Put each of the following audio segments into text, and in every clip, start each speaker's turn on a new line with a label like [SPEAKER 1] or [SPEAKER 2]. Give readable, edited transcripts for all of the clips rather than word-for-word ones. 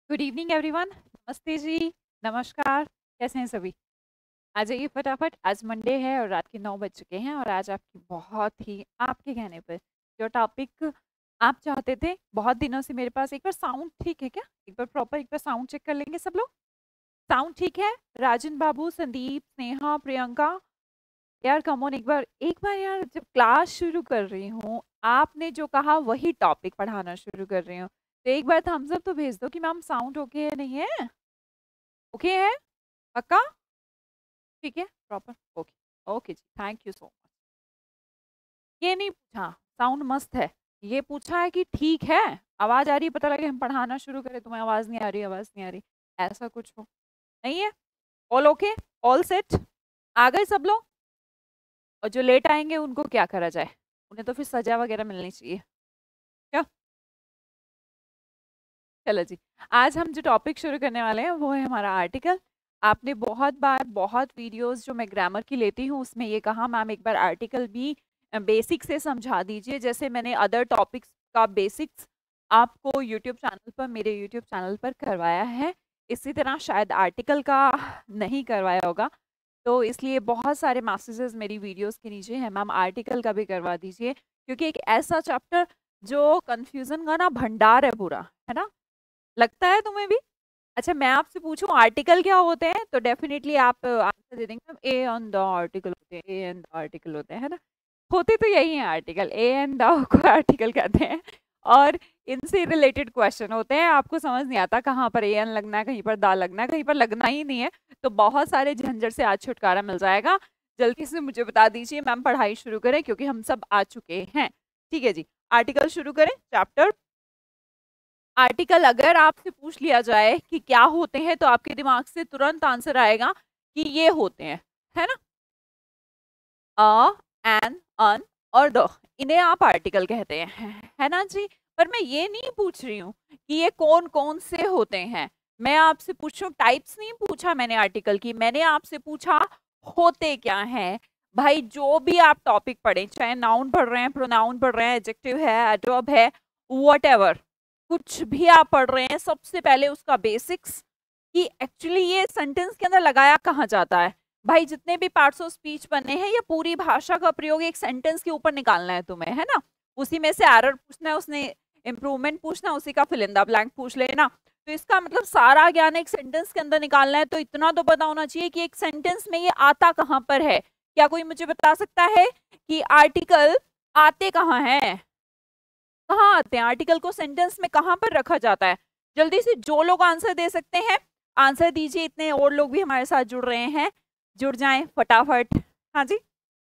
[SPEAKER 1] Good evening everyone. नमस्ते जी, नमस्कार। कैसे हैं सभी? आ जाइए फटाफट। आज मंडे है और रात के 9 बज चुके हैं और आज आपकी बहुत ही आपके कहने पर जो टॉपिक आप चाहते थे बहुत दिनों से मेरे पास। एक बार साउंड ठीक है क्या? एक बार प्रॉपर एक बार साउंड चेक कर लेंगे सब लोग। साउंड ठीक है? राजन बाबू, संदीप, स्नेहा, प्रियंका, यार कमोन एक बार यार, जब क्लास शुरू कर रही हूँ आपने जो कहा वही टॉपिक पढ़ाना शुरू कर रही हूँ, तो एक बार थम्स अप तो भेज दो कि मैम साउंड ओके है नहीं है? ओके है? पक्का? ठीक है प्रॉपर ओके। ओके जी, थैंक यू सो मच। ये नहीं पूछा साउंड मस्त है, ये पूछा है कि ठीक है, आवाज आ रही है, पता लगे हम पढ़ाना शुरू करें तुम्हें आवाज नहीं आ रही, आवाज नहीं आ रही, ऐसा कुछ हो नहीं है। ऑल ओके, ऑल सेट, आ गए सब लोग? और जो लेट आएंगे उनको क्या करा जाए? उन्हें तो फिर सजा वगैरह मिलनी चाहिए क्या? चलो जी, आज हम जो टॉपिक शुरू करने वाले हैं वो है हमारा आर्टिकल। आपने बहुत बार बहुत वीडियोस जो मैं ग्रामर की लेती हूँ उसमें ये कहा मैम एक बार आर्टिकल भी बेसिक से समझा दीजिए, जैसे मैंने अदर टॉपिक्स का बेसिक्स आपको यूट्यूब चैनल पर, मेरे यूट्यूब चैनल पर करवाया है, इसी तरह शायद आर्टिकल का नहीं करवाया होगा। तो इसलिए बहुत सारे मैसेजेस मेरी वीडियोस के नीचे हैं, मैम आर्टिकल का भी करवा दीजिए, क्योंकि एक ऐसा चैप्टर जो कंफ्यूजन का ना भंडार है पूरा, है ना? लगता है तुम्हें भी? अच्छा मैं आपसे पूछूं आर्टिकल क्या होते हैं तो डेफिनेटली आप आंसर दे देंगे, ए एंड द आर्टिकल होते हैं, ए एंड द आर्टिकल होते हैं, है ना? होते तो यही है आर्टिकल, ए एंड द को आर्टिकल कहते हैं। और इनसे रिलेटेड क्वेश्चन होते हैं, आपको समझ नहीं आता कहाँ पर ए एन लगना है, कहीं पर दा लगना है, कहीं पर लगना ही नहीं है, तो बहुत सारे झंझट से आज छुटकारा मिल जाएगा। जल्दी से मुझे बता दीजिए मैम, पढ़ाई शुरू करें क्योंकि हम सब आ चुके हैं। ठीक है जी, आर्टिकल शुरू करें। चैप्टर आर्टिकल अगर आपसे पूछ लिया जाए कि क्या होते हैं तो आपके दिमाग से तुरंत आंसर आएगा कि ये होते हैं, है ना? अ, एन, अन और द, इन्हें आप आर्टिकल कहते हैं, है ना जी? पर मैं ये नहीं पूछ रही हूँ कि ये कौन कौन से होते हैं, मैं आपसे पूछ रही हूँ, टाइप्स नहीं पूछा मैंने आर्टिकल की, मैंने आपसे पूछा होते क्या हैं। भाई जो भी आप टॉपिक पढ़े, चाहे नाउन पढ़ रहे हैं, प्रोनाउन पढ़ रहे हैं, एडजेक्टिव है, एडवर्ब है, व्हाटएवर, कुछ भी आप पढ़ रहे हैं, सबसे पहले उसका बेसिक्स कि एक्चुअली ये सेंटेंस के अंदर लगाया कहाँ जाता है। भाई जितने भी पार्ट्स ऑफ स्पीच बने हैं, ये पूरी भाषा का प्रयोग एक सेंटेंस के ऊपर निकालना है तुम्हें, है ना? उसी में से एरर पूछना है, उसने इम्प्रूवमेंट पूछना, उसी का फिल इन द ब्लैंक पूछ लेना। तो इसका मतलब सारा ज्ञान एक सेंटेंस के अंदर निकालना है, तो इतना तो पता होना चाहिए कि एक सेंटेंस में ये आता कहाँ पर है। क्या कोई मुझे बता सकता है कि आर्टिकल आते कहाँ हैं? कहाँ आते हैं आर्टिकल को सेंटेंस में, कहाँ पर रखा जाता है? जल्दी से जो लोग आंसर दे सकते हैं आंसर दीजिए, इतने और लोग भी हमारे साथ जुड़ रहे हैं, जुड़ जाएं फटाफट। हाँ जी,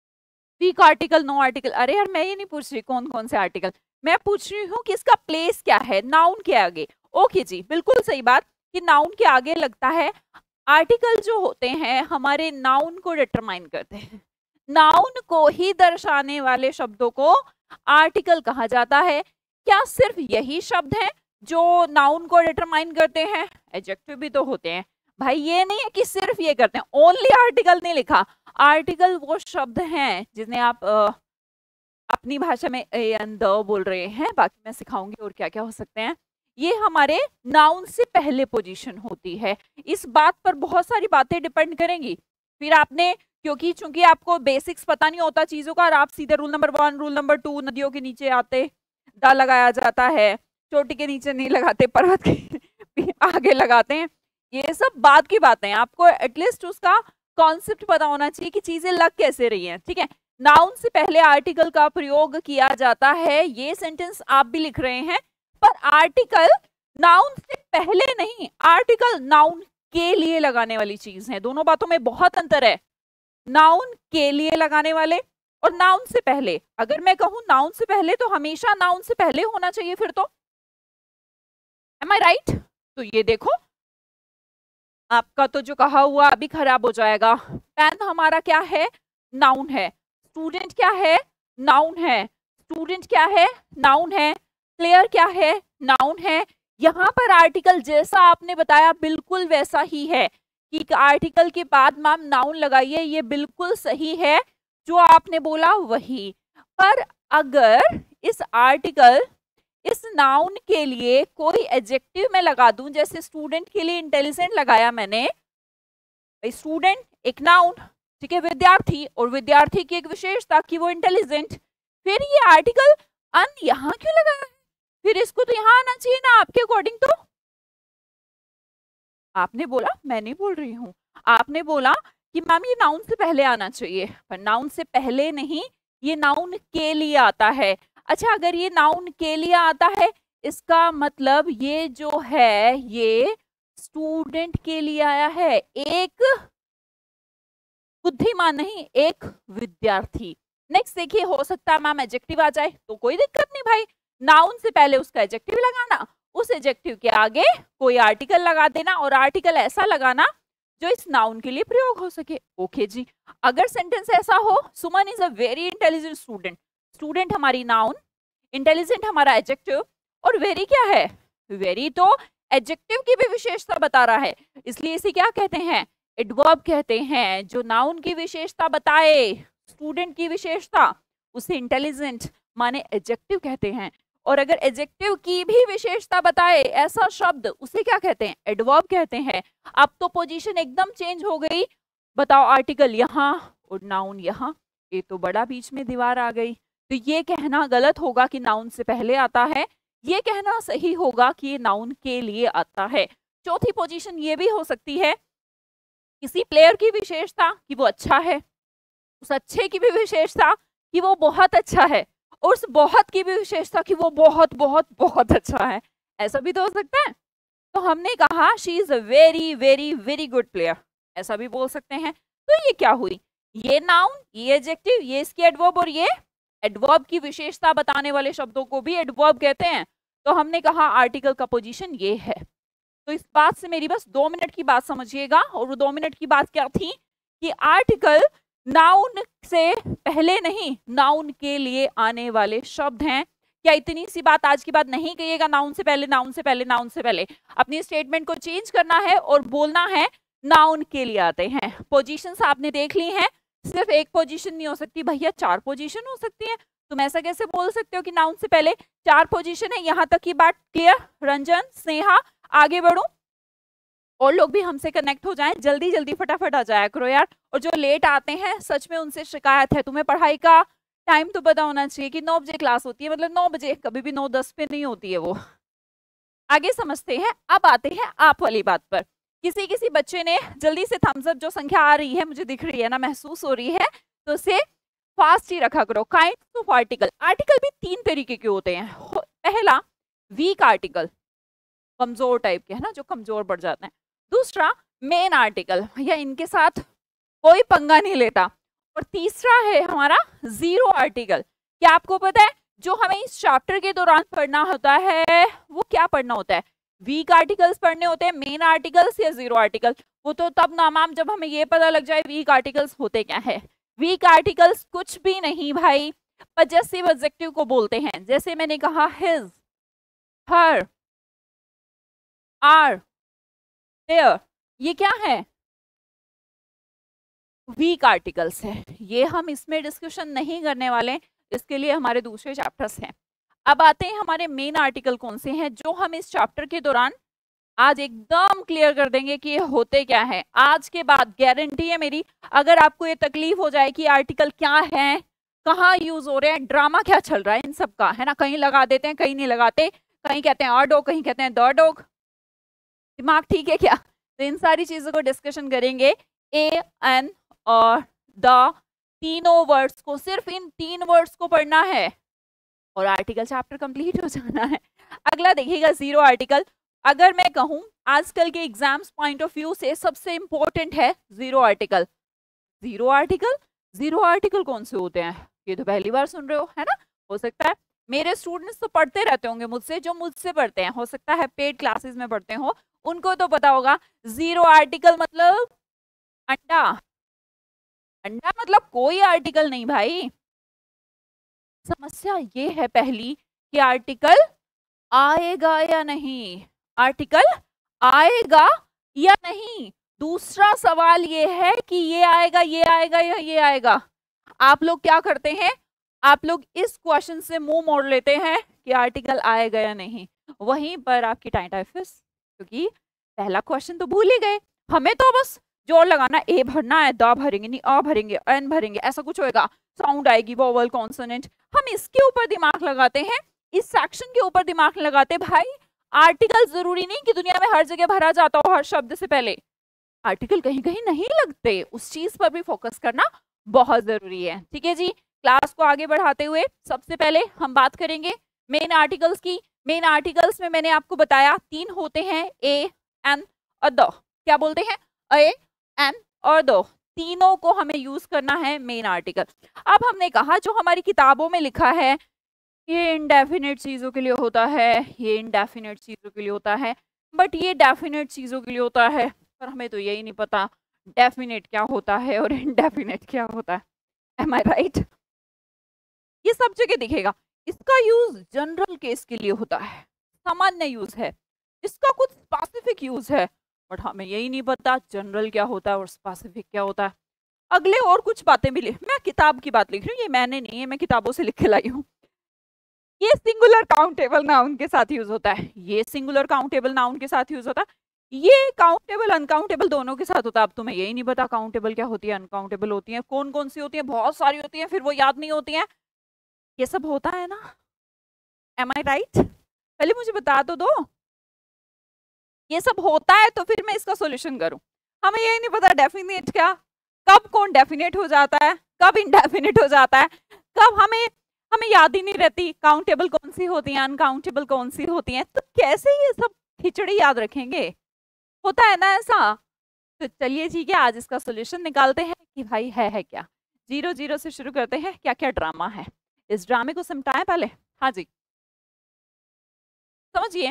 [SPEAKER 1] वीक आर्टिकल, नो आर्टिकल। अरे यार मैं ये नहीं पूछ रही कौन कौन से आर्टिकल, मैं पूछ रही हूँ कि इसका प्लेस क्या है नाउन के आगे। ओके जी, बिल्कुल सही बात कि नाउन के आगे लगता है। आर्टिकल जो होते हैं हमारे नाउन को डिटरमाइन करते हैं, नाउन को ही दर्शाने वाले शब्दों को आर्टिकल कहा जाता है। क्या सिर्फ यही शब्द हैं जो नाउन को डिटरमाइन करते हैं? एडजेक्टिव भी तो होते हैं भाई, ये नहीं है कि सिर्फ ये करते हैं, ओनली आर्टिकल नहीं लिखा। आर्टिकल वो शब्द हैं जिन्हें आप अपनी भाषा में ए एंड द बोल रहे हैं, बाकी मैं सिखाऊंगी और क्या क्या हो सकते हैं। ये हमारे नाउन से पहले पोजीशन होती है। इस बात पर बहुत सारी बातें डिपेंड करेंगी। फिर आपने क्योंकि चूंकि आपको बेसिक्स पता नहीं होता चीजों का, और आप सीधे रूल नंबर 1, रूल नंबर 2, नदियों के नीचे आते दा लगाया जाता है, चोटी के नीचे नहीं लगाते, पर्वत के आगे लगाते हैं, ये सब बात की बातें हैं। आपको एटलीस्ट उसका कॉन्सेप्ट पता होना चाहिए कि चीजें लग कैसे रही हैं, ठीक है? नाउन से पहले आर्टिकल का प्रयोग किया जाता है, ये सेंटेंस आप भी लिख रहे हैं, पर आर्टिकल नाउन से पहले नहीं, आर्टिकल नाउन के लिए लगाने वाली चीज है। दोनों बातों में बहुत अंतर है, नाउन के लिए लगाने वाले और नाउन से पहले। अगर मैं कहूं नाउन से पहले तो हमेशा नाउन से पहले होना चाहिए फिर तो, एम आई राइट? तो ये देखो आपका तो जो कहा हुआ अभी खराब हो जाएगा। पेन हमारा क्या है? नाउन है। स्टूडेंट क्या है? नाउन है। स्टूडेंट क्या है? नाउन है। प्लेयर क्या है? नाउन है। यहाँ पर आर्टिकल जैसा आपने बताया बिल्कुल वैसा ही है कि आर्टिकल के बाद मैम नाउन लगाइए, ये बिल्कुल सही है जो आपने बोला वही। पर अगर इस इस नाउन के लिए कोई एडजेक्टिव मैं लगा दूं, जैसे स्टूडेंट के लिए इंटेलिजेंट लगाया मैंने, स्टूडेंट एक नाउन, ठीक है, विद्यार्थी, और विद्यार्थी की एक विशेषता कि वो इंटेलिजेंट, फिर ये आर्टिकल अन यहाँ क्यों लगाया है? फिर इसको तो यहाँ आना चाहिए ना आपके अकॉर्डिंग। तो आपने बोला, मैं नहीं बोल रही हूँ, आपने बोला कि मैम ये नाउन से पहले आना चाहिए, पर नाउन से पहले नहीं, ये नाउन के लिए आता है। अच्छा, अगर ये नाउन के लिए आता है, इसका मतलब ये जो है ये स्टूडेंट के लिए आया है, एक बुद्धिमान नहीं, एक विद्यार्थी। नेक्स्ट देखिए, हो सकता है मैम एडजेक्टिव आ जाए, तो कोई दिक्कत नहीं भाई, नाउन से पहले उसका एडजेक्टिव लगाना, उस एडजेक्टिव के आगे कोई आर्टिकल लगा देना, और आर्टिकल ऐसा लगाना जो इस नाउन के लिए प्रयोग हो सके। ओके जी, अगर सेंटेंस ऐसा हो, Suman is a very intelligent student, student हमारी नाउन, इंटेलिजेंट हमारा एडजेक्टिव, और वेरी क्या है, वेरी तो एडजेक्टिव की भी विशेषता बता रहा है, इसलिए इसे क्या कहते हैं, एडवर्ब कहते हैं। जो नाउन की विशेषता बताए, स्टूडेंट की विशेषता, उसे इंटेलिजेंट माने एडजेक्टिव कहते हैं। और अगर एडजेक्टिव की भी विशेषता बताए ऐसा शब्द, उसे क्या कहते हैं, एडवर्ब कहते हैं। अब तो पोजीशन एकदम चेंज हो गई, बताओ आर्टिकल यहाँ और नाउन यहाँ, ये तो बड़ा बीच में दीवार आ गई। तो ये कहना गलत होगा कि नाउन से पहले आता है, ये कहना सही होगा कि ये नाउन के लिए आता है। चौथी पोजीशन ये भी हो सकती है, किसी प्लेयर की विशेषता कि वो अच्छा है, उस अच्छे की भी विशेषता कि वो बहुत अच्छा है, और उस बहुत की भी विशेषता कि वो बहुत बहुत बहुत अच्छा है, ऐसा भी तो हो सकता है। तो हमने कहा she is a very very very good player, ऐसा भी बोल सकते हैं। तो ये क्या हुई, ये नाउन, ये एडजेक्टिव, ये इसकी एडवर्ब, और ये एडवर्ब की विशेषता बताने वाले शब्दों को भी एडवर्ब कहते हैं। तो हमने कहा आर्टिकल का पोजीशन ये है। तो इस बात से मेरी बस 2 मिनट की बात समझिएगा, और वो 2 मिनट की बात क्या थी कि आर्टिकल नाउन से पहले नहीं, नाउन के लिए आने वाले शब्द हैं। क्या इतनी सी बात आज की बात नहीं कहिएगा, नाउन से पहले, नाउन से पहले, नाउन से पहले। अपनी स्टेटमेंट को चेंज करना है और बोलना है नाउन के लिए आते हैं। पोजीशंस आपने देख ली हैं, सिर्फ एक पोजीशन नहीं हो सकती भैया, 4 पोजीशन हो सकती है। तुम ऐसा कैसे बोल सकते हो कि नाउन से पहले 4 पोजीशन है? यहाँ तक की बात क्लियर? रंजन, स्नेहा, आगे बढ़ो, और लोग भी हमसे कनेक्ट हो जाएं, जल्दी जल्दी फटाफट आ जाया करो यार। और जो लेट आते हैं, सच में उनसे शिकायत है, तुम्हें पढ़ाई का टाइम तो पता होना चाहिए कि 9 बजे क्लास होती है, मतलब 9 बजे, कभी भी 9:10 पे नहीं होती है वो। आगे समझते हैं। अब आते हैं आप वाली बात पर। किसी किसी बच्चे ने जल्दी से थम्स अप, जो संख्या आ रही है मुझे दिख रही है ना, महसूस हो रही है, तो उसे फास्ट ही रखा करो। काइंड ऑफ आर्टिकल, आर्टिकल भी 3 तरीके के होते हैं। पहला वीक आर्टिकल, कमजोर टाइप के है ना, जो कमजोर पड़ जाते हैं। दूसरा मेन आर्टिकल, भैया इनके साथ कोई पंगा नहीं लेता। और तीसरा है हमारा जीरो आर्टिकल। क्या आपको पता है जो हमें इस चैप्टर के दौरान पढ़ना होता है, वो क्या पढ़ना होता है? वीक आर्टिकल्स पढ़ने होते हैं, मेन आर्टिकल्स या जीरो आर्टिकल? वो तो तब ना मैम जब हमें ये पता लग जाए वीक आर्टिकल्स होते क्या है। वीक आर्टिकल्स कुछ भी नहीं भाई, पजेसिव एडजेक्टिव को बोलते हैं। जैसे मैंने कहा हिज, हर, आर, देयर, ये क्या है? वीक आर्टिकल्स है। ये हम इसमें डिस्कशन नहीं करने वाले, इसके लिए हमारे दूसरे चैप्टर्स हैं। अब आते हैं हमारे मेन आर्टिकल कौन से हैं, जो हम इस चैप्टर के दौरान आज एकदम क्लियर कर देंगे कि ये होते क्या है। आज के बाद गारंटी है मेरी, अगर आपको ये तकलीफ हो जाए कि आर्टिकल क्या है, कहाँ यूज हो रहे हैं, ड्रामा क्या चल रहा है इन सब का, है ना, कहीं लगा देते हैं कहीं नहीं लगाते, कहीं कहते हैं अ डॉग, कहीं कहते हैं द डॉग, दिमाग ठीक है क्या? तो इन सारी चीजों को डिस्कशन करेंगे। ए, एन और द, तीनों वर्ड्स को, सिर्फ इन 3 वर्ड्स को पढ़ना है और आर्टिकल चैप्टर कंप्लीट हो जाना है। अगला देखिएगा जीरो आर्टिकल। अगर मैं कहूं आजकल के एग्जाम्स पॉइंट ऑफ व्यू से सबसे इंपॉर्टेंट है zero article. Zero article, zero article कौन से होते हैं? ये तो पहली बार सुन रहे हो, है ना? हो सकता है मेरे स्टूडेंट्स तो पढ़ते रहते होंगे मुझसे, जो मुझसे पढ़ते हैं, हो सकता है पेड क्लासेस में पढ़ते हो, उनको तो पता होगा। जीरो आर्टिकल मतलब अंडा, अंडा मतलब कोई आर्टिकल नहीं भाई। समस्या ये है पहली कि आर्टिकल आएगा या नहीं, आर्टिकल आएगा या नहीं। दूसरा सवाल ये है कि ये आएगा, ये आएगा या ये आएगा। आप लोग क्या करते हैं, आप लोग इस क्वेश्चन से मुंह मोड़ लेते हैं कि आर्टिकल आएगा या नहीं। वहीं पर आपकी टाइटाइफस, क्योंकि पहला क्वेश्चन तो भूल ही गए, हमें तो बस जोर लगाना, ए भरना है, द भरेंगे नहीं, अ भरेंगे, एन भरेंगे, ऐसा कुछ होएगा, साउंड आएगी, वोवल, कॉन्सोनेंट, हम इसके ऊपर दिमाग लगाते हैं, इस सेक्शन के ऊपर दिमाग लगाते। भाई आर्टिकल जरूरी नहीं कि दुनिया में हर जगह भरा जाता हो हर शब्द से पहले, आर्टिकल कहीं कहीं नहीं लगते, उस चीज पर भी फोकस करना बहुत जरूरी है। ठीक है जी, क्लास को आगे बढ़ाते हुए सबसे पहले हम बात करेंगे मेन आर्टिकल्स की। मेन आर्टिकल्स में मैंने आपको बताया 3 होते हैं, ए, एन और द। क्या बोलते हैं? ए, एन और द, तीनों को हमें यूज करना है मेन आर्टिकल। अब हमने कहा जो हमारी किताबों में लिखा है ये इंडेफिनिट चीजों के लिए होता है, ये इंडेफिनिट चीजों के लिए होता है, बट ये डेफिनेट चीजों के लिए होता है, पर हमें तो यही नहीं पता डेफिनेट क्या होता है और इंडेफिनेट क्या होता है। Am I right? ये सब जगह दिखेगा। इसका यूज जनरल केस के लिए होता है, सामान्य यूज है, इसका कुछ स्पेसिफिक यूज है, बट हमें यही नहीं पता जनरल क्या होता है और स्पेसिफिक क्या होता है। अगले और कुछ बातें भी मैं किताब की बात लिख रही हूँ, ये मैंने नहीं है, मैं किताबों से लिख के लाई हूँ। ये सिंगुलर काउंटेबल नाउन के साथ यूज होता है, ये सिंगुलर काउंटेबल नाउन के साथ यूज होता है, ये काउंटेबल अनकाउंटेबल दोनों के साथ होता है। अब तुम्हें यही नहीं पता काउंटेबल क्या होती है, अनकाउंटेबल होती है, कौन कौन सी होती है, बहुत सारी होती है, फिर वो याद नहीं होती है, ये सब होता है ना। Am I right? पहले मुझे बता तो दो, ये सब होता है तो फिर मैं इसका सोल्यूशन करूं। हमें यही नहीं पता डेफिनेट क्या, कब कौन डेफिनेट हो जाता है, कब इनडेफिनेट हो जाता है, कब हमें याद ही नहीं रहती काउंटेबल कौन सी होती है, अनकाउंटेबल कौन सी होती है, तो कैसे ये सब खिचड़ी याद रखेंगे? होता है ना ऐसा। तो चलिए ठीक है, आज इसका सोल्यूशन निकालते हैं कि भाई है क्या। 0 से शुरू करते हैं, क्या क्या ड्रामा है, इस ड्रामे को समझाएं पहले। हाँ जी, समझिए।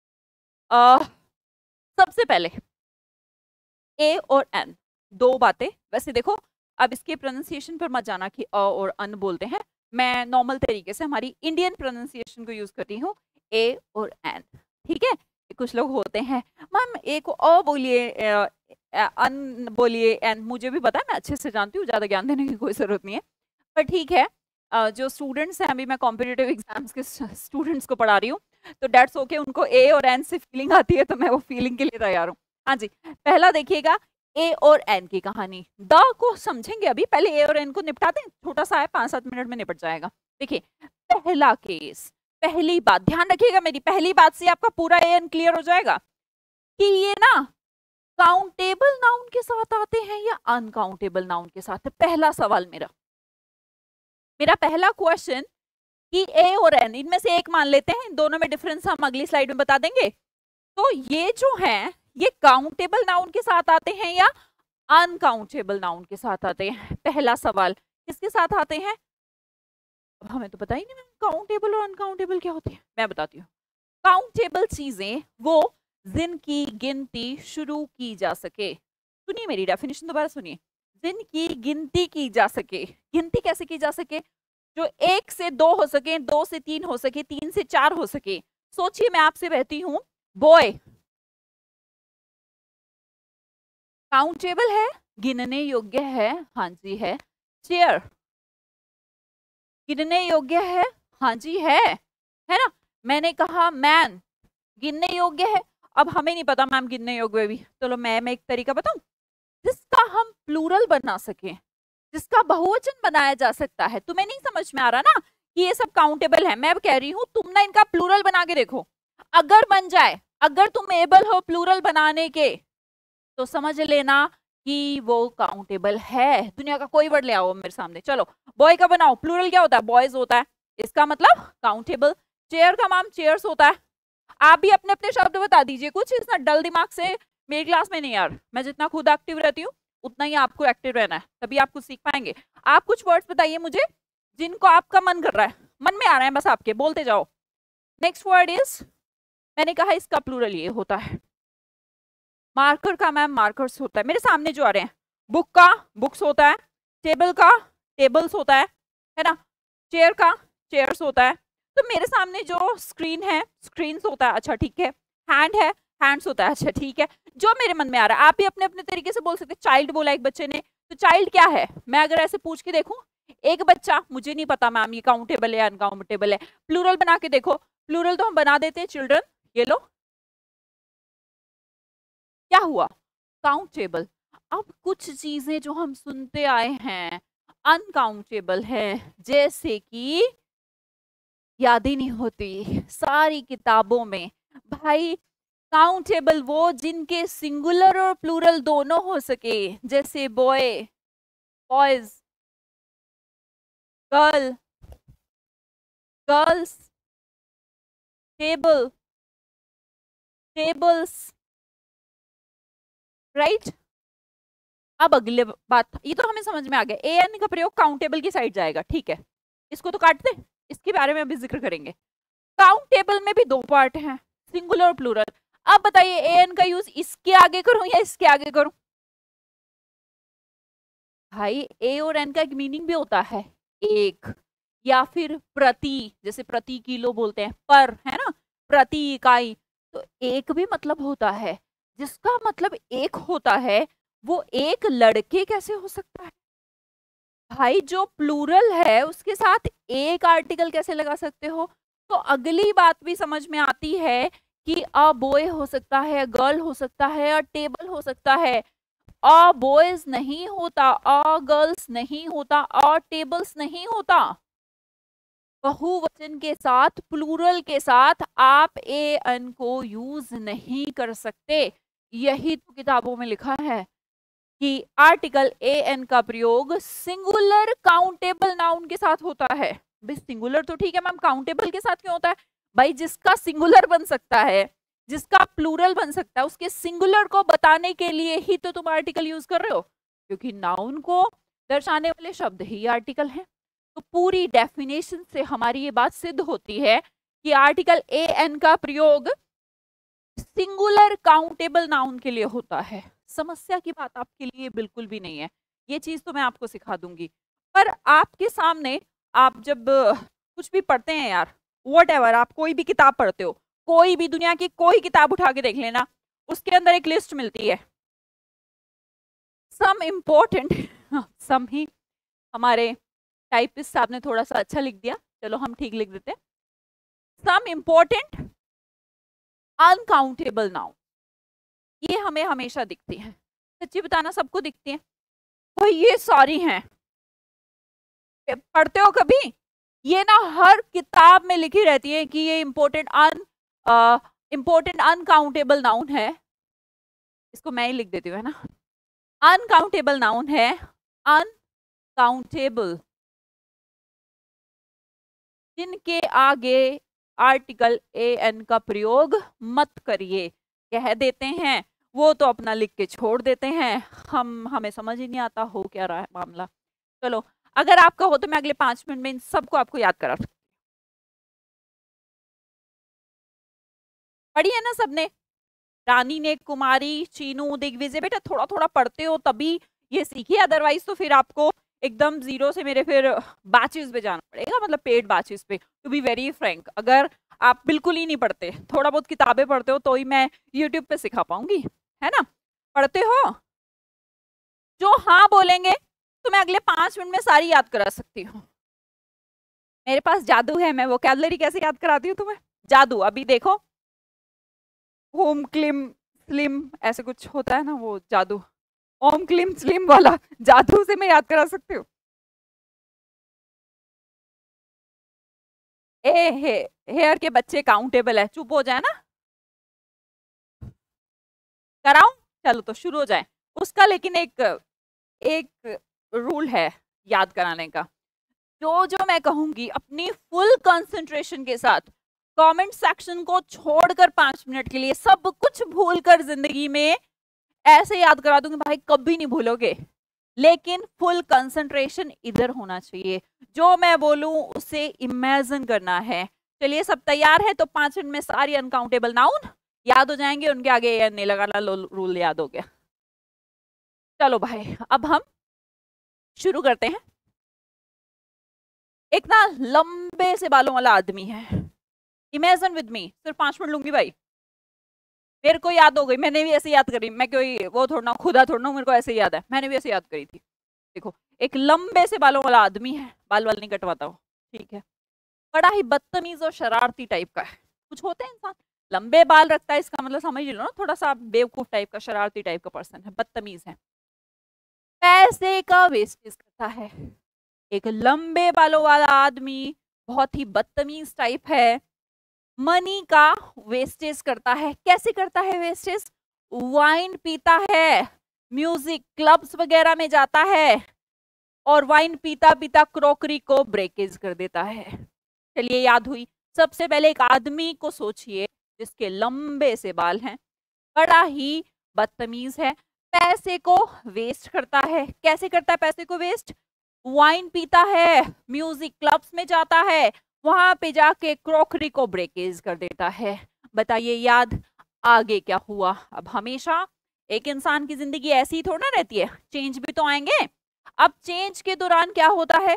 [SPEAKER 1] सबसे पहले ए और एन, दो बातें। वैसे देखो, अब इसके प्रोनाउंसिएशन पर मत जाना कि अ और अन बोलते हैं, मैं नॉर्मल तरीके से हमारी इंडियन प्रोनाउंसिएशन को यूज करती हूँ, ए और एन। ठीक है, कुछ लोग होते हैं मैम ए को अ बोलिए, अन बोलिए, एन, मुझे भी पता है, मैं अच्छे से जानती हूँ, ज्यादा ज्ञान देने की कोई जरूरत नहीं है, पर ठीक है। जो स्टूडेंट्स हैं, अभी मैं कॉम्पिटिटिव एग्जाम्स के स्टूडेंट्स को पढ़ा रही हूँ, तो डेट्स ओके, उनको ए और एन से फीलिंग आती है, तो मैं वो फीलिंग के लिए तैयार हूँ। हाँ जी, पहला देखिएगा ए और एन की कहानी, द को समझेंगे अभी, पहले ए और एन को निपटाते हैं, छोटा सा है, 5-7 मिनट में निपट जाएगा। देखिए पहला केस, पहली बात ध्यान रखिएगा मेरी, पहली बात से आपका पूरा ए एन क्लियर हो जाएगा कि ये ना काउंटेबल नाउन के साथ आते हैं या अनकाउंटेबल नाउन के साथ। पहला सवाल मेरा पहला क्वेश्चन कि ए और एन, इनमें से एक मान लेते हैं, दोनों में डिफरेंस हम अगली स्लाइड में बता देंगे। तो ये जो है ये काउंटेबल नाउन के साथ आते हैं या अनकाउंटेबल नाउन के साथ आते हैं? पहला सवाल किसके साथ आते हैं? अब हमें तो पता ही नहीं काउंटेबल और अनकाउंटेबल क्या होते हैं, मैं बताती हूँ। काउंटेबल चीजें वो जिनकी गिनती शुरू की जा सके। सुनिए मेरी डेफिनेशन दोबारा सुनिए, जिनकी गिनती की जा सके। गिनती कैसे की जा सके? जो 1 से 2 हो सके, 2 से 3 हो सके, 3 से 4 हो सके। सोचिए, मैं आपसे कहती हूँ बॉय काउंटेबल है, गिनने योग्य है, हाँ जी है। चेयर गिनने योग्य है, हाँ जी है ना। मैंने कहा मैन गिनने योग्य है, अब हमें नहीं पता मैम गिनने योग्य भी, चलो मैं एक तरीका बताऊं जिसका हम प्लूरल बना सके, जिसका बहुवचन बनाया जा सकता है। तुम्हें नहीं समझ में आ रहा ना कि ये सब काउंटेबल है, मैं कह रही हूँ तुम ना इनका प्लूरल बना के देखो, अगर बन जाए, अगर तुम एबल हो प्लूरल बनाने के, तो समझ लेना कि वो काउंटेबल है। दुनिया का कोई वर्ड ले आओ मेरे सामने, चलो बॉय का बनाओ, प्लूरल क्या होता है? बॉयज होता है, इसका मतलब काउंटेबल। चेयर का मैम चेयर्स होता है। आप भी अपने अपने शब्द बता दीजिए, कुछ इतना डल दिमाग से मेरी क्लास में नहीं यार, मैं जितना खुद एक्टिव रहती हूँ उतना ही आपको एक्टिव रहना है, तभी आप कुछ सीख पाएंगे। आप कुछ वर्ड्स बताइए मुझे जिनको आपका मन कर रहा है, मन में आ रहे हैं बस आपके, बोलते जाओ। नेक्स्ट वर्ड इज, मैंने कहा इसका प्लूरल ये होता है। मार्कर का मैम मार्कर्स होता है, मेरे सामने जो आ रहे हैं। बुक का बुक्स होता है, टेबल का टेबल्स होता है ना, चेयर का चेयर्स होता है। तो मेरे सामने जो स्क्रीन है स्क्रीन्स होता है, अच्छा ठीक है। हैंड है हैंड्स होता है, अच्छा ठीक है। जो मेरे मन में आ रहा है, आप भी अपने अपने तरीके से बोल सकते हैं। चाइल्ड बोला एक बच्चे ने, तो चाइल्ड क्या है? मैं अगर ऐसे पूछ के देखूं, एक बच्चा, मुझे नहीं पता मैम ये काउंटेबल है अनकाउंटेबल है। प्लूरल बना के देखो, प्लूरल तो हम बना देते हैं चिल्ड्रन, ये लो क्या हुआ, काउंटेबल। अब कुछ चीजें जो हम सुनते आए हैं अनकाउंटेबल है, जैसे कि याद ही नहीं होती सारी किताबों में। भाई काउंटेबल वो जिनके सिंगुलर और प्लूरल दोनों हो सके, जैसे boy, boys, girl, girls, table, tables, right. अब अगले बात, ये तो हमें समझ में आ गया, ए एन का प्रयोग काउंटेबल की साइड जाएगा, ठीक है, इसको तो काट दे, इसके बारे में अभी जिक्र करेंगे। काउंटेबल में भी दो पार्ट हैं, सिंगुलर और प्लूरल। अब बताइए ए एन का यूज इसके आगे करूं या इसके आगे करूं? भाई ए और एन का एक मीनिंग भी होता है, एक या फिर प्रति, जैसे प्रति किलो बोलते हैं, पर, है ना, प्रति इकाई, तो एक भी मतलब होता है। जिसका मतलब एक होता है वो एक लड़के कैसे हो सकता है? भाई जो प्लूरल है उसके साथ एक आर्टिकल कैसे लगा सकते हो? तो अगली बात भी समझ में आती है कि अ बॉय हो सकता है, गर्ल हो सकता है, अ टेबल हो सकता है। अ बॉयज नहीं होता, अ गर्ल्स नहीं होता, अ टेबल्स नहीं होता। बहुवचन के साथ, प्लूरल के साथ आप ए एन को यूज नहीं कर सकते। यही तो किताबों में लिखा है कि आर्टिकल ए एन का प्रयोग सिंगुलर काउंटेबल नाउन के साथ होता है। भाई सिंगुलर तो ठीक है मैम, काउंटेबल के साथ क्यों होता है? भाई जिसका सिंगुलर बन सकता है, जिसका प्लूरल बन सकता है, उसके सिंगुलर को बताने के लिए ही तो तुम आर्टिकल यूज कर रहे हो, क्योंकि नाउन को दर्शाने वाले शब्द ही आर्टिकल हैं। तो पूरी डेफिनेशन से हमारी ये बात सिद्ध होती है कि आर्टिकल ए एन का प्रयोग सिंगुलर काउंटेबल नाउन के लिए होता है। समस्या की बात आपके लिए बिल्कुल भी नहीं है, ये चीज तो मैं आपको सिखा दूंगी। पर आपके सामने आप जब कुछ भी पढ़ते हैं यार, व्हाटएवर, आप कोई भी किताब पढ़ते हो, कोई भी दुनिया की कोई किताब उठा के देख लेना, उसके अंदर एक लिस्ट मिलती है, सम इम्पोर्टेंट सम ही हमारे टाइपिस्ट साहब ने थोड़ा सा अच्छा लिख दिया, चलो हम ठीक लिख देते हैं, सम इम्पोर्टेंट अनकाउंटेबल नाउन। ये हमें हमेशा दिखती है, सच्ची बताना सबको दिखती है भाई, ये सारी हैं, पढ़ते हो कभी? ये ना हर किताब में लिखी रहती है कि ये इम्पोर्टेंट अनकाउंटेबल नाउन है। इसको मैं ही लिख देती हूँ, है ना, अनकाउंटेबल नाउन है, अनकाउंटेबल, जिनके आगे आर्टिकल ए एन का प्रयोग मत करिए, कह देते हैं, वो तो अपना लिख के छोड़ देते हैं, हमें समझ ही नहीं आता हो क्या रहा है मामला। चलो अगर आपका हो तो मैं अगले 5 मिनट में इन सबको आपको याद करा सकती हूँ। पढ़ी है ना सबने? रानी ने, कुमारी, चीनू, दिग्विजय, बेटा थोड़ा थोड़ा पढ़ते हो तभी ये सीखिए, अदरवाइज तो फिर आपको एकदम जीरो से मेरे फिर बैचेस पे जाना पड़ेगा, मतलब पेड बैचेस पे। टू बी वेरी फ्रैंक, अगर आप बिल्कुल ही नहीं पढ़ते, थोड़ा बहुत किताबें पढ़ते हो, तो ही मैं यूट्यूब पे सिखा पाऊंगी, है ना? पढ़ते हो? जो हाँ बोलेंगे तो मैं अगले 5 मिनट में सारी याद करा सकती हूँ। मेरे पास जादू है, मैं वोकैबुलरी कैसे याद कराती हूँ तुम्हें, जादू। अभी देखो, होम क्लिम स्लिम ऐसे कुछ होता है ना, वो जादू, ओम क्लीम स्लिम वाला जादू से मैं याद करा सकती हूँ। हेयर के बच्चे काउंटेबल है, चुप हो जाए ना, कराऊं? चलो तो शुरू हो जाए उसका, लेकिन एक रूल है याद कराने का, जो मैं कहूंगी अपनी फुल कंसंट्रेशन के साथ, कमेंट सेक्शन को छोड़कर 5 मिनट के लिए सब कुछ भूलकर जिंदगी में ऐसे याद करा दूंगी भाई, कभी नहीं भूलोगे, लेकिन फुल कंसंट्रेशन इधर होना चाहिए, जो मैं बोलूं उसे इमेजिन करना है। चलिए सब तैयार है तो 5 मिनट में सारी अनकाउंटेबल नाउन याद हो जाएंगे, उनके आगे एन नहीं लगाना, रूल याद हो गया। चलो भाई अब हम शुरू करते हैं। एक ना लंबे से बालों वाला आदमी है, इमेजिन विद मी, सिर्फ 5 मिनट लूंगी भाई, मेरे को याद हो गई, मैंने भी ऐसे याद करी, मैं कोई वो थोड़ा खुदा थोड़ा, मेरे को ऐसे याद है, मैंने भी ऐसे याद करी थी। देखो, एक लंबे से बालों वाला आदमी है, बाल वाल नहीं कटवाता हो, ठीक है, बड़ा ही बदतमीज और शरारती टाइप का है। कुछ होते हैं इंसान लंबे बाल रखता है, इसका मतलब समझ लो ना, थोड़ा सा बेवकूफ टाइप का, शरारती टाइप का पर्सन है, बदतमीज है, पैसे का वेस्टेज करता है। एक लंबे बालों वाला आदमी बहुत ही बदतमीज टाइप है, मनी का वेस्टेज करता है। कैसे करता है वेस्टेज? वाइन पीता है, म्यूजिक क्लब्स वगैरह में जाता है, और वाइन पीता पीता क्रॉकरी को ब्रेकेज कर देता है। चलिए, याद हुई। सबसे पहले एक आदमी को सोचिए जिसके लंबे से बाल हैं, बड़ा ही बदतमीज है, पैसे को वेस्ट करता है। कैसे करता है पैसे को वेस्ट? वाइन पीता है, म्यूजिक क्लब्स में जाता है, वहां पे जाके क्रॉकरी को ब्रेकेज कर देता है। बताइए याद, आगे क्या हुआ? अब हमेशा एक इंसान की जिंदगी ऐसी ही थोड़ा रहती है, चेंज भी तो आएंगे। अब चेंज के दौरान क्या होता है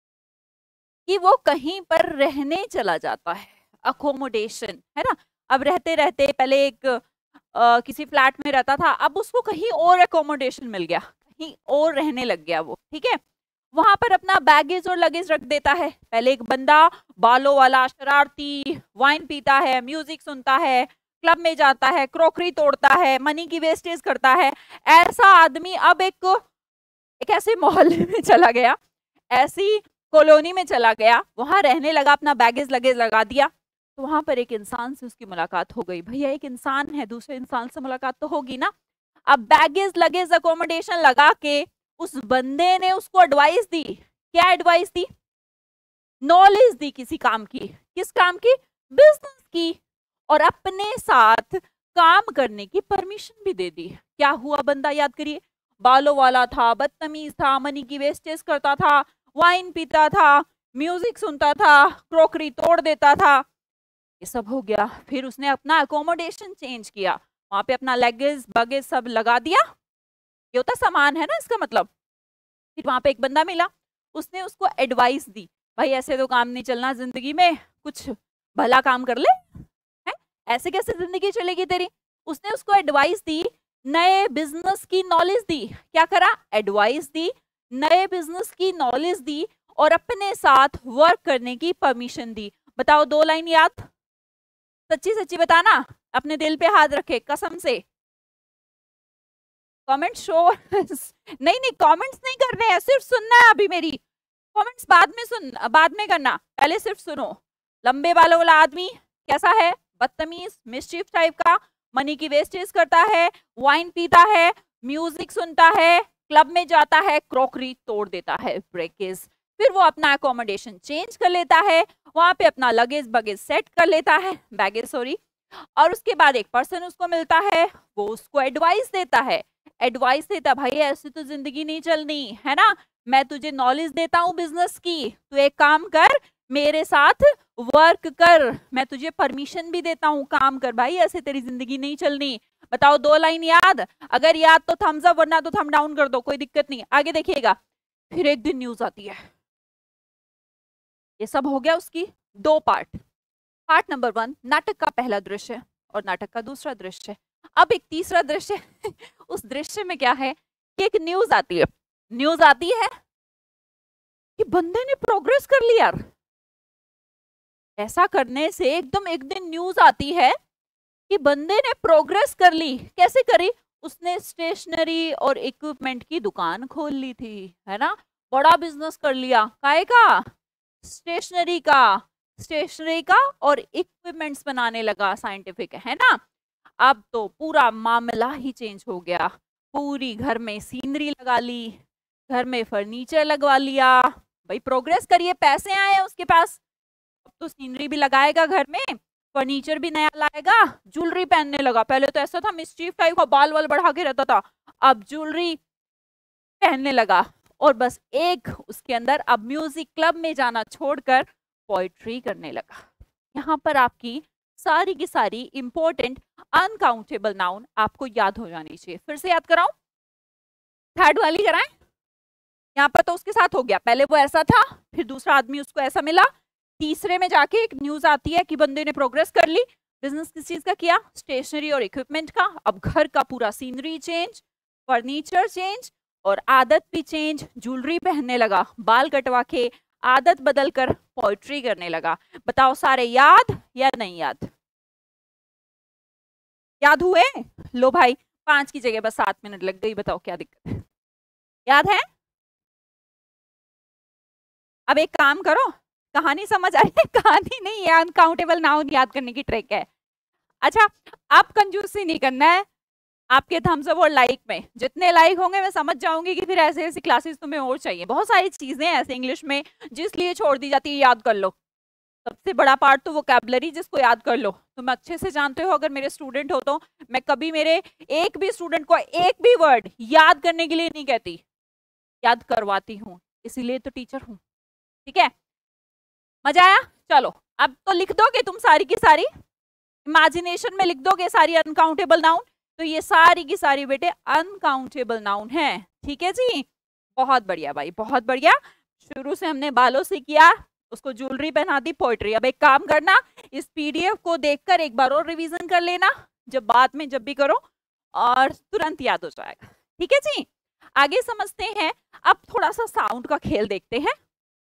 [SPEAKER 1] कि वो कहीं पर रहने चला जाता है, अकोमोडेशन, है ना। अब रहते रहते पहले एक किसी फ्लैट में रहता था, अब उसको कहीं और अकोमोडेशन मिल गया, कहीं और रहने लग गया वो, ठीक है। वहां पर अपना बैगेज और लगेज रख देता है। पहले एक बंदा बालों वाला, शरारती, वाइन पीता है, म्यूजिक सुनता है, क्लब में जाता है, क्रॉकरी तोड़ता है, मनी की वेस्टेज करता है, ऐसा आदमी अब एक ऐसे मोहल्ले में चला गया, ऐसी कॉलोनी में चला गया, वहां रहने लगा, अपना बैगेज लगेज लगा दिया। तो वहां पर एक इंसान से उसकी मुलाकात हो गई। भैया एक इंसान है, दूसरे इंसान से मुलाकात तो होगी ना। अब बैगेज लगेज अकोमोडेशन लगा के उस बंदे ने उसको एडवाइस दी। क्या एडवाइस दी? नॉलेज दी किसी काम की। किस काम की? बिजनेस की। और अपने साथ काम करने की परमिशन भी दे दी। क्या हुआ? बंदा याद करिए, बालों वाला था, बदतमीज था, मनी की वेस्टेज करता था, वाइन पीता था, म्यूजिक सुनता था, क्रॉकरी तोड़ देता था, ये सब हो गया। फिर उसने अपना अकोमोडेशन चेंज किया, वहां पे अपना लगेज बगेज सब लगा दिया, ये होता सामान है ना इसका मतलब। फिर वहां पे एक बंदा मिला, उसने उसको एडवाइस दी, भाई ऐसे तो काम नहीं चलना जिंदगी में, कुछ भला काम कर ले, है ऐसे कैसे जिंदगी चलेगी तेरी। उसने उसको एडवाइस दी, नए बिजनेस की नॉलेज दी। क्या करा? एडवाइस दी, नए बिजनेस की नॉलेज दी, और अपने साथ वर्क करने की परमिशन दी। बताओ 2 लाइन याद? सच्ची सच्ची बताना, अपने दिल पे हाथ रखे कसम से। कमेंट शो नहीं कमेंट्स नहीं करने हैं, सिर्फ सुनना है अभी मेरी। कमेंट्स बाद में बाद में करना, पहले सिर्फ सुनो। लंबे बालों वाला आदमी कैसा है? बदतमीज, मिस्चीफ टाइप का, मनी की वेस्टेज करता है, वाइन पीता है, म्यूजिक सुनता है, क्लब में जाता है, क्रॉकरी तोड़ देता है, ब्रेकेज। फिर वो अपना अकोमोडेशन चेंज कर लेता है, वहां पे अपना लगेज बगेज सेट कर लेता है, बैगेज सॉरी। और उसके बाद एक पर्सन उसको मिलता है, वो उसको एडवाइस देता है। एडवाइस देता, भाई ऐसे तो जिंदगी नहीं चलनी है ना, मैं तुझे नॉलेज देता हूँ बिजनेस की, तू एक काम कर, मेरे साथ वर्क कर, मैं तुझे परमिशन भी देता हूँ, काम कर भाई, ऐसे तेरी जिंदगी नहीं चलनी। बताओ 2 लाइन याद? अगर याद तो थम्स अप, वरना तो थम डाउन कर दो, कोई दिक्कत नहीं। आगे देखिएगा। फिर एक दिन न्यूज आती है, ये सब हो गया उसकी 2 पार्ट। पार्ट नंबर 1 नाटक का पहला दृश्य और नाटक का दूसरा दृश्य। अब एक तीसरा दृश्य उस दृश्य में क्या है कि एक न्यूज आती है। न्यूज आती है कि बंदे ने प्रोग्रेस कर ली यार। ऐसा करने से एकदम एक दिन न्यूज आती है कि बंदे ने प्रोग्रेस कर ली। कैसे करी? उसने स्टेशनरी और इक्विपमेंट की दुकान खोल ली थी, है ना। बड़ा बिजनेस कर लिया। काहे का? स्टेशनरी का। स्टेशनरी का और इक्विपमेंट्स बनाने लगा, साइंटिफिक, है ना। अब तो पूरा मामला ही चेंज हो गया। पूरी घर में सीनरी लगा ली, घर में फर्नीचर लगवा लिया। भाई प्रोग्रेस करिए, पैसे आए उसके पास, अब तो सीनरी भी लगाएगा घर में, फर्नीचर भी नया लाएगा, ज्वेलरी पहनने लगा। पहले तो ऐसा था मिस्चीफ टाइप का, बाल वाल बढ़ा के रहता था, अब ज्वेलरी पहनने लगा। और बस एक उसके अंदर अब म्यूजिक क्लब में जाना छोड़कर पोइट्री करने लगा। यहाँ पर आपकी सारी की सारी इंपॉर्टेंट अनकाउंटेबल नाउन आपको याद हो जानी चाहिए। फिर से याद कराऊं? थर्ड वाली कराएं? यहाँ पर तो उसके साथ हो गया, पहले वो ऐसा था, फिर दूसरा आदमी उसको ऐसा मिला, तीसरे में जाके एक न्यूज आती है कि बंदे ने प्रोग्रेस कर ली। बिजनेस किस चीज का किया? स्टेशनरी और इक्विपमेंट का। अब घर का पूरा सीनरी चेंज, फर्नीचर चेंज, और आदत भी चेंज, ज्वेलरी पहनने लगा, बाल कटवा के आदत बदल कर पोइट्री करने लगा। बताओ सारे याद या नहीं याद? याद हुए? लो भाई 5 की जगह बस 7 मिनट लग गई, बताओ क्या दिक्कत है? याद है? अब एक काम करो, कहानी समझ आई है? कहानी नहीं है, अनकाउंटेबल नाउन याद करने की ट्रिक है। अच्छा, अब कंजूसी नहीं करना है। आपके थम्स अप और लाइक में जितने लाइक होंगे मैं समझ जाऊंगी कि फिर ऐसे ऐसी क्लासेस तुम्हें और चाहिए। बहुत सारी चीजें ऐसे इंग्लिश में जिसलिए छोड़ दी जाती है, याद कर लो। सबसे बड़ा पार्ट तो वोकैबुलरी, जिसको याद कर लो। तुम अच्छे से जानते हो, अगर मेरे स्टूडेंट हो तो मैं कभी मेरे एक भी स्टूडेंट को एक भी वर्ड याद करने के लिए नहीं कहती, याद करवाती हूँ, इसीलिए तो टीचर हूँ। ठीक है, मजा आया? चलो अब तो लिख दोगे तुम सारी की सारी, इमेजिनेशन में लिख दोगे सारी अनकाउंटेबल नाउन। तो ये सारी की सारी बेटे अनकाउंटेबल नाउन है। ठीक है जी, बहुत बढ़िया भाई, बहुत बढ़िया। शुरू से हमने बालों से किया, उसको ज्वेलरी पहना दी, पोइट्री। अब एक काम करना, इस पीडीएफ को देखकर एक बार और रिवीजन कर लेना, जब बाद में जब भी करो, और तुरंत याद हो जाएगा। ठीक है जी, आगे समझते हैं। अब थोड़ा सा साउंड का खेल देखते हैं।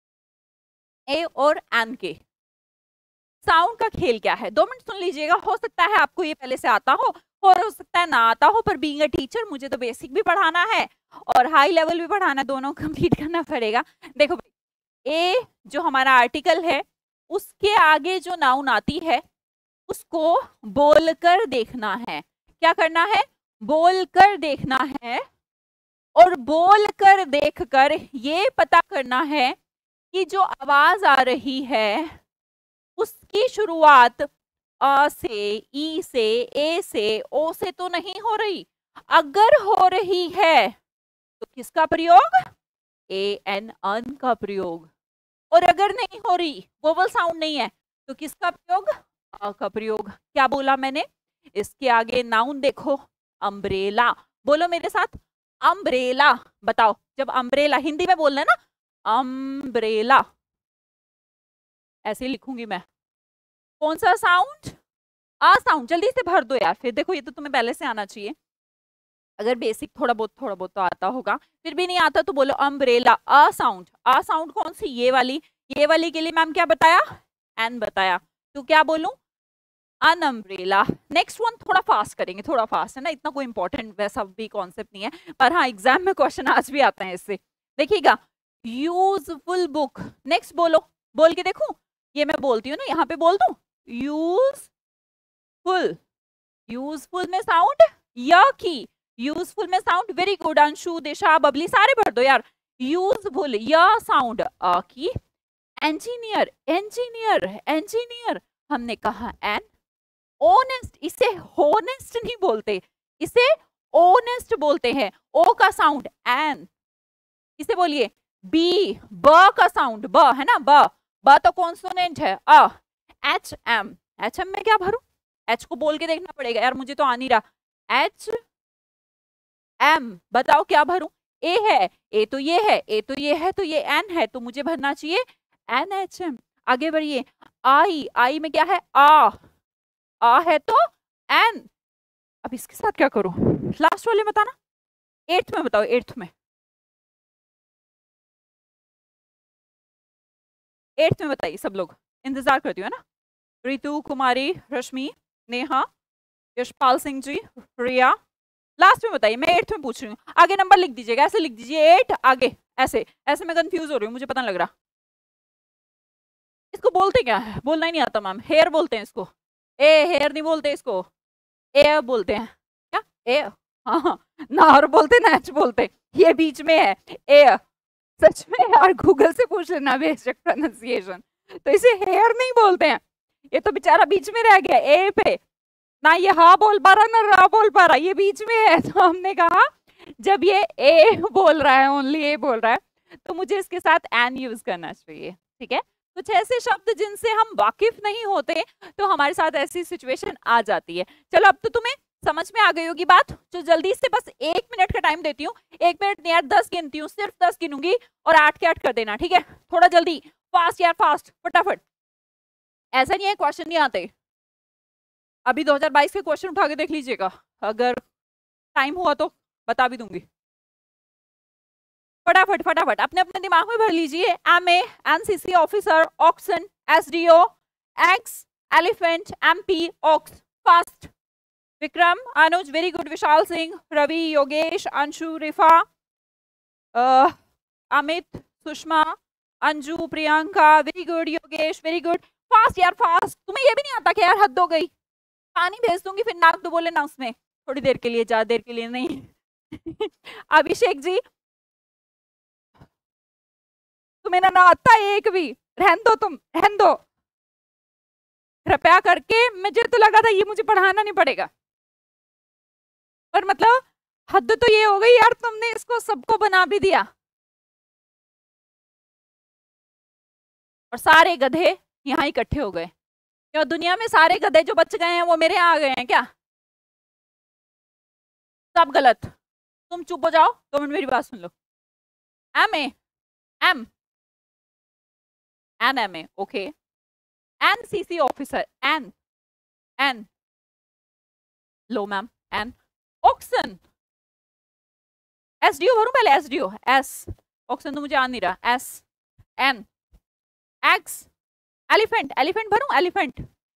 [SPEAKER 1] ए और एन के साउंड का खेल क्या है, 2 मिनट सुन लीजिएगा। हो सकता है आपको ये पहले से आता हो सकता है ना आता हो, पर बीइंग अ टीचर मुझे तो बेसिक भी पढ़ाना है और हाई लेवल भी पढ़ाना है, दोनों कंप्लीट करना पड़ेगा। देखो ए जो हमारा आर्टिकल है, उसके आगे जो नाउन आती है उसको बोलकर देखना है। क्या करना है? बोलकर देखना है, और बोलकर देखकर ये पता करना है कि जो आवाज आ रही है उसकी शुरुआत अ से, ई से, ए से, ओ से तो नहीं हो रही। अगर हो रही है तो किसका प्रयोग? ए एन, अन का प्रयोग। और अगर नहीं हो रही, वोवल साउंड नहीं है, तो किसका प्रयोग? अ का प्रयोग। क्या बोला मैंने? इसके आगे नाउन देखो, अम्ब्रेला। बोलो मेरे साथ, अम्ब्रेला। बताओ, जब अम्ब्रेला हिंदी में बोलना है ना, अम्ब्रेला, ऐसे लिखूंगी मैं। कौन सा साउंड? आ साउंड। जल्दी से भर दो यार, फिर देखो ये तो तुम्हें पहले से आना चाहिए। अगर बेसिक थोड़ा बहुत तो आता होगा, फिर भी नहीं आता तो बोलो अम्ब्रेला। आ साउंड, आ साउंड कौन सी? ये वाली। ये वाली के लिए मैम क्या बताया? एन बताया। तो क्या बोलूं? An umbrella. नेक्स्ट वन थोड़ा फास्ट करेंगे, थोड़ा फास्ट है ना, इतना कोई इंपॉर्टेंट वैसा भी कॉन्सेप्ट नहीं है, पर हाँ एग्जाम में क्वेश्चन आज भी आते हैं इससे। देखिएगा, यूजफुल बुक। नेक्स्ट बोलो, बोल के देखो। ये मैं बोलती हूँ ना, यहाँ पे बोल दूं यूजफुल। यूजफुल में साउंड य की, यूजफुल में sound. Very good Anshu, Disha, Babli, सारे भर दो यार। यूजफुल य साउंड अ की। इंजीनियर, इंजीनियर, इंजीनियर, हमने कहा एन। ऑनेस्ट, इसे होनेस्ट नहीं बोलते, इसे ऑनेस्ट बोलते हैं। ओ का साउंड एन। इसे बोलिए बी, ब का साउंड ब है ना, ब तो कॉन्सोनेंट है अ। एच एम, एच एम में क्या भरूं? एच को बोल के देखना पड़ेगा यार, मुझे तो आ नहीं रहा। एच एम, बताओ क्या भरूं? ए है, ए तो ये है, ए तो ये है, तो ये एन है, तो मुझे भरना चाहिए एन एच एम। आगे बढ़िए, आई, आई में क्या है? आ है तो एन। अब इसके साथ क्या करूं? लास्ट वाले बताना, 8th में बताओ, 8th में, 8th में बताइए सब लोग, इंतजार करती हूँ ना। रितु, कुमारी, रश्मि, नेहा, यशपाल सिंह जी, रिया, लास्ट में बताइए। मैं 8th में पूछ रही हूँ, आगे नंबर लिख दीजिएगा, ऐसे लिख दीजिए 8 आगे, ऐसे ऐसे। मैं कंफ्यूज हो रही हूँ, मुझे पता नहीं लग रहा। इसको बोलते क्या है? बोलना ही नहीं आता मैम। हेयर बोलते हैं इसको। ए हेयर नहीं बोलते इसको, एयर बोलते हैं। क्या? एयर, हाँ, नार बोलते, नैच बोलते, ये बीच में है एयर। सच में यार, गूगल से पूछ लेना बेशक प्रोनाउंसिएशन। तो इसे हेयर नहीं बोलते हैं, ये तो बेचारा बीच में रह गया ए पे, ना ये हा बोल पा रहा ना रा बोल पा रहा, ये बीच में है। तो हमने कहा जब ये ए बोल रहा है, ओनली ए बोल रहा है, तो मुझे इसके साथ एन यूज करना चाहिए। ठीक है, कुछ ऐसे शब्द जिनसे हम वाकिफ नहीं होते, तो हमारे साथ ऐसी सिचुएशन आ जाती है। चलो अब तो तुम्हें समझ में आ गई होगी बात। जो जल्दी से बस 1 मिनट का टाइम देती हूँ, 1 मिनट नहीं यार 10 गिनती हूँ, सिर्फ 10 गिनूंगी और 8 के 8 कर देना। ठीक है, थोड़ा जल्दी, फास्ट यार, फास्ट, फटाफट। ऐसा नहीं है क्वेश्चन नहीं आते, अभी 2022 के क्वेश्चन उठा के देख लीजिएगा, अगर टाइम हुआ तो बता भी दूंगी। फटाफट फटाफट अपने अपने दिमाग में भर लीजिए। MA, NCC officer, auction, SDO, X, elephant, MP, ox. Fast. Vikram, Anuj, very good. Vishal Singh, Ravi, Yogesh, Anshu, Rifa, Amit, Sushma, Anju, Priyanka, very good. Yogesh, very good. Fast यार फास्ट। तुम्हें ये भी नहीं आता कि यार हद हो गई। पानी भेज दूंगी फिर नाक डुबो लेना उसमें, थोड़ी देर के लिए, ज्यादा देर के लिए नहीं। अभिषेक जी, तुम्हें ना आता एक भी, रहन दो, तुम रहन दो कृपया करके। मुझे तो लगा था ये मुझे पढ़ाना नहीं पड़ेगा, पर मतलब हद तो ये हो गई यार, तुमने इसको सबको बना भी दिया। और सारे गधे यहाँ इकट्ठे हो गए। क्या दुनिया में सारे गधे जो बच गए हैं वो मेरे यहाँ आ गए हैं क्या? सब गलत। तुम चुप हो जाओ, 2 मिनट मेरी बात सुन लो। MA, M, NMA, okay. NCC officer, N, लो मैम, N। ऑक्सन, SDO भरूं पहले, SDO, S। ऑक्सन तो मुझे आ नहीं रहा, S, N, X, elephant, elephant भरूं, एलिफेंट,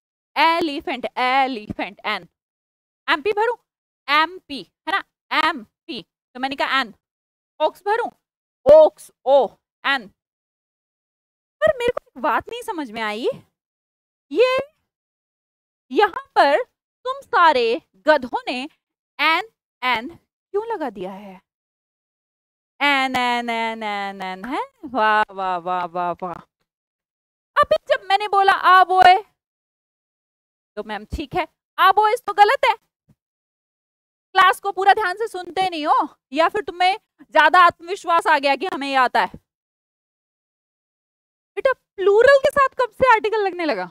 [SPEAKER 1] N। MP भरूं, MP है ना, MP, तो मैंने कहा N। ऑक्स भरूं, ओक्स, O, N। पर मेरे को एक बात नहीं समझ में आई, ये यहाँ पर तुम सारे गधों ने N क्यों लगा दिया है? N है। वाह वाह वाह वाह वाह। अभी जब मैंने बोला आ बॉय, तो मैम ठीक है, आ बॉयज तो गलत है। क्लास को पूरा ध्यान से सुनते नहीं हो, या फिर तुम्हें ज्यादा आत्मविश्वास आ गया कि हमें ये आता है? बेटा प्लूरल के साथ कब से आर्टिकल लगने लगा?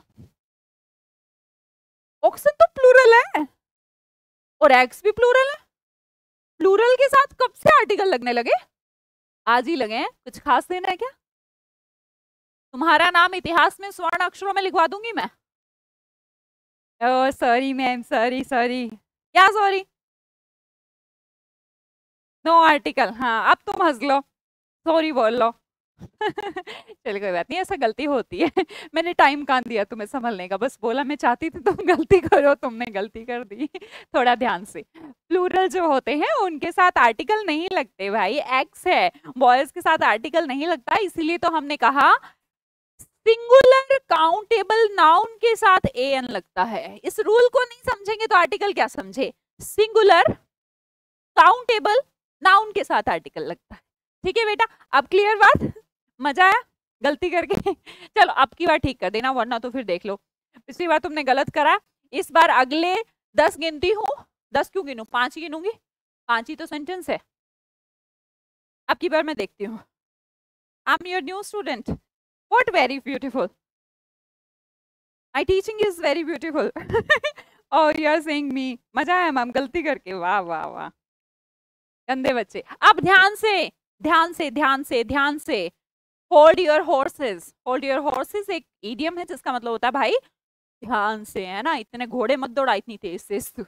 [SPEAKER 1] ऑक्सन तो प्लूरल है और एग्स भी प्लूरल है। प्लूरल के साथ कब से आर्टिकल लगने लगे? आज ही लगे हैं। कुछ खास दिन है क्या? तुम्हारा नाम इतिहास में स्वर्ण अक्षरों में लिखवा दूंगी मैं। Oh sorry ma'am, sorry sorry. क्या सॉरी? No article. हाँ अब तुम हंस लो, सॉरी बोल लो। चलिए कोई बात नहीं, ऐसा गलती होती है। मैंने टाइम कहाँ दिया तुम्हें संभलने का, बस बोला मैं चाहती थी तुम गलती करो, तुमने गलती कर दी। थोड़ा ध्यान से। प्लूरल जो होते हैं उनके साथ आर्टिकल नहीं लगते भाई, एक्स है। बॉयज के साथ आर्टिकल नहीं लगता, इसीलिए तो हमने कहा सिंगुलर काउंटेबल नाउन के साथ an लगता है। इस रूल को नहीं समझेंगे तो आर्टिकल क्या समझे? सिंगुलर काउंटेबल नाउन के साथ आर्टिकल लगता है। ठीक है बेटा, अब क्लियर बात? मजा आया गलती करके? चलो अब की बार ठीक कर देना, वरना तो फिर देख लो पिछली बार तुमने गलत करा। इस बार अगले 10 गिनती हूँ। 10 क्यों गिनूं, 5 ही गिनूंगी, 5 ही तो सेंटेंस है। अब की बार मैं देखती हूँ। I am your new student. What very beautiful, my teaching is very beautiful. और यू आर सेइंग मी। मजा आया मैम गलती करके? वाह वाह वाह, गंदे बच्चे। अब ध्यान से ध्यान से ध्यान से ध्यान से। Hold your horses. Hold your horses एक इडियम है जिसका मतलब होता है भाई ध्यान से, है ना। इतने घोड़े मत दौड़ा इतनी तेज से।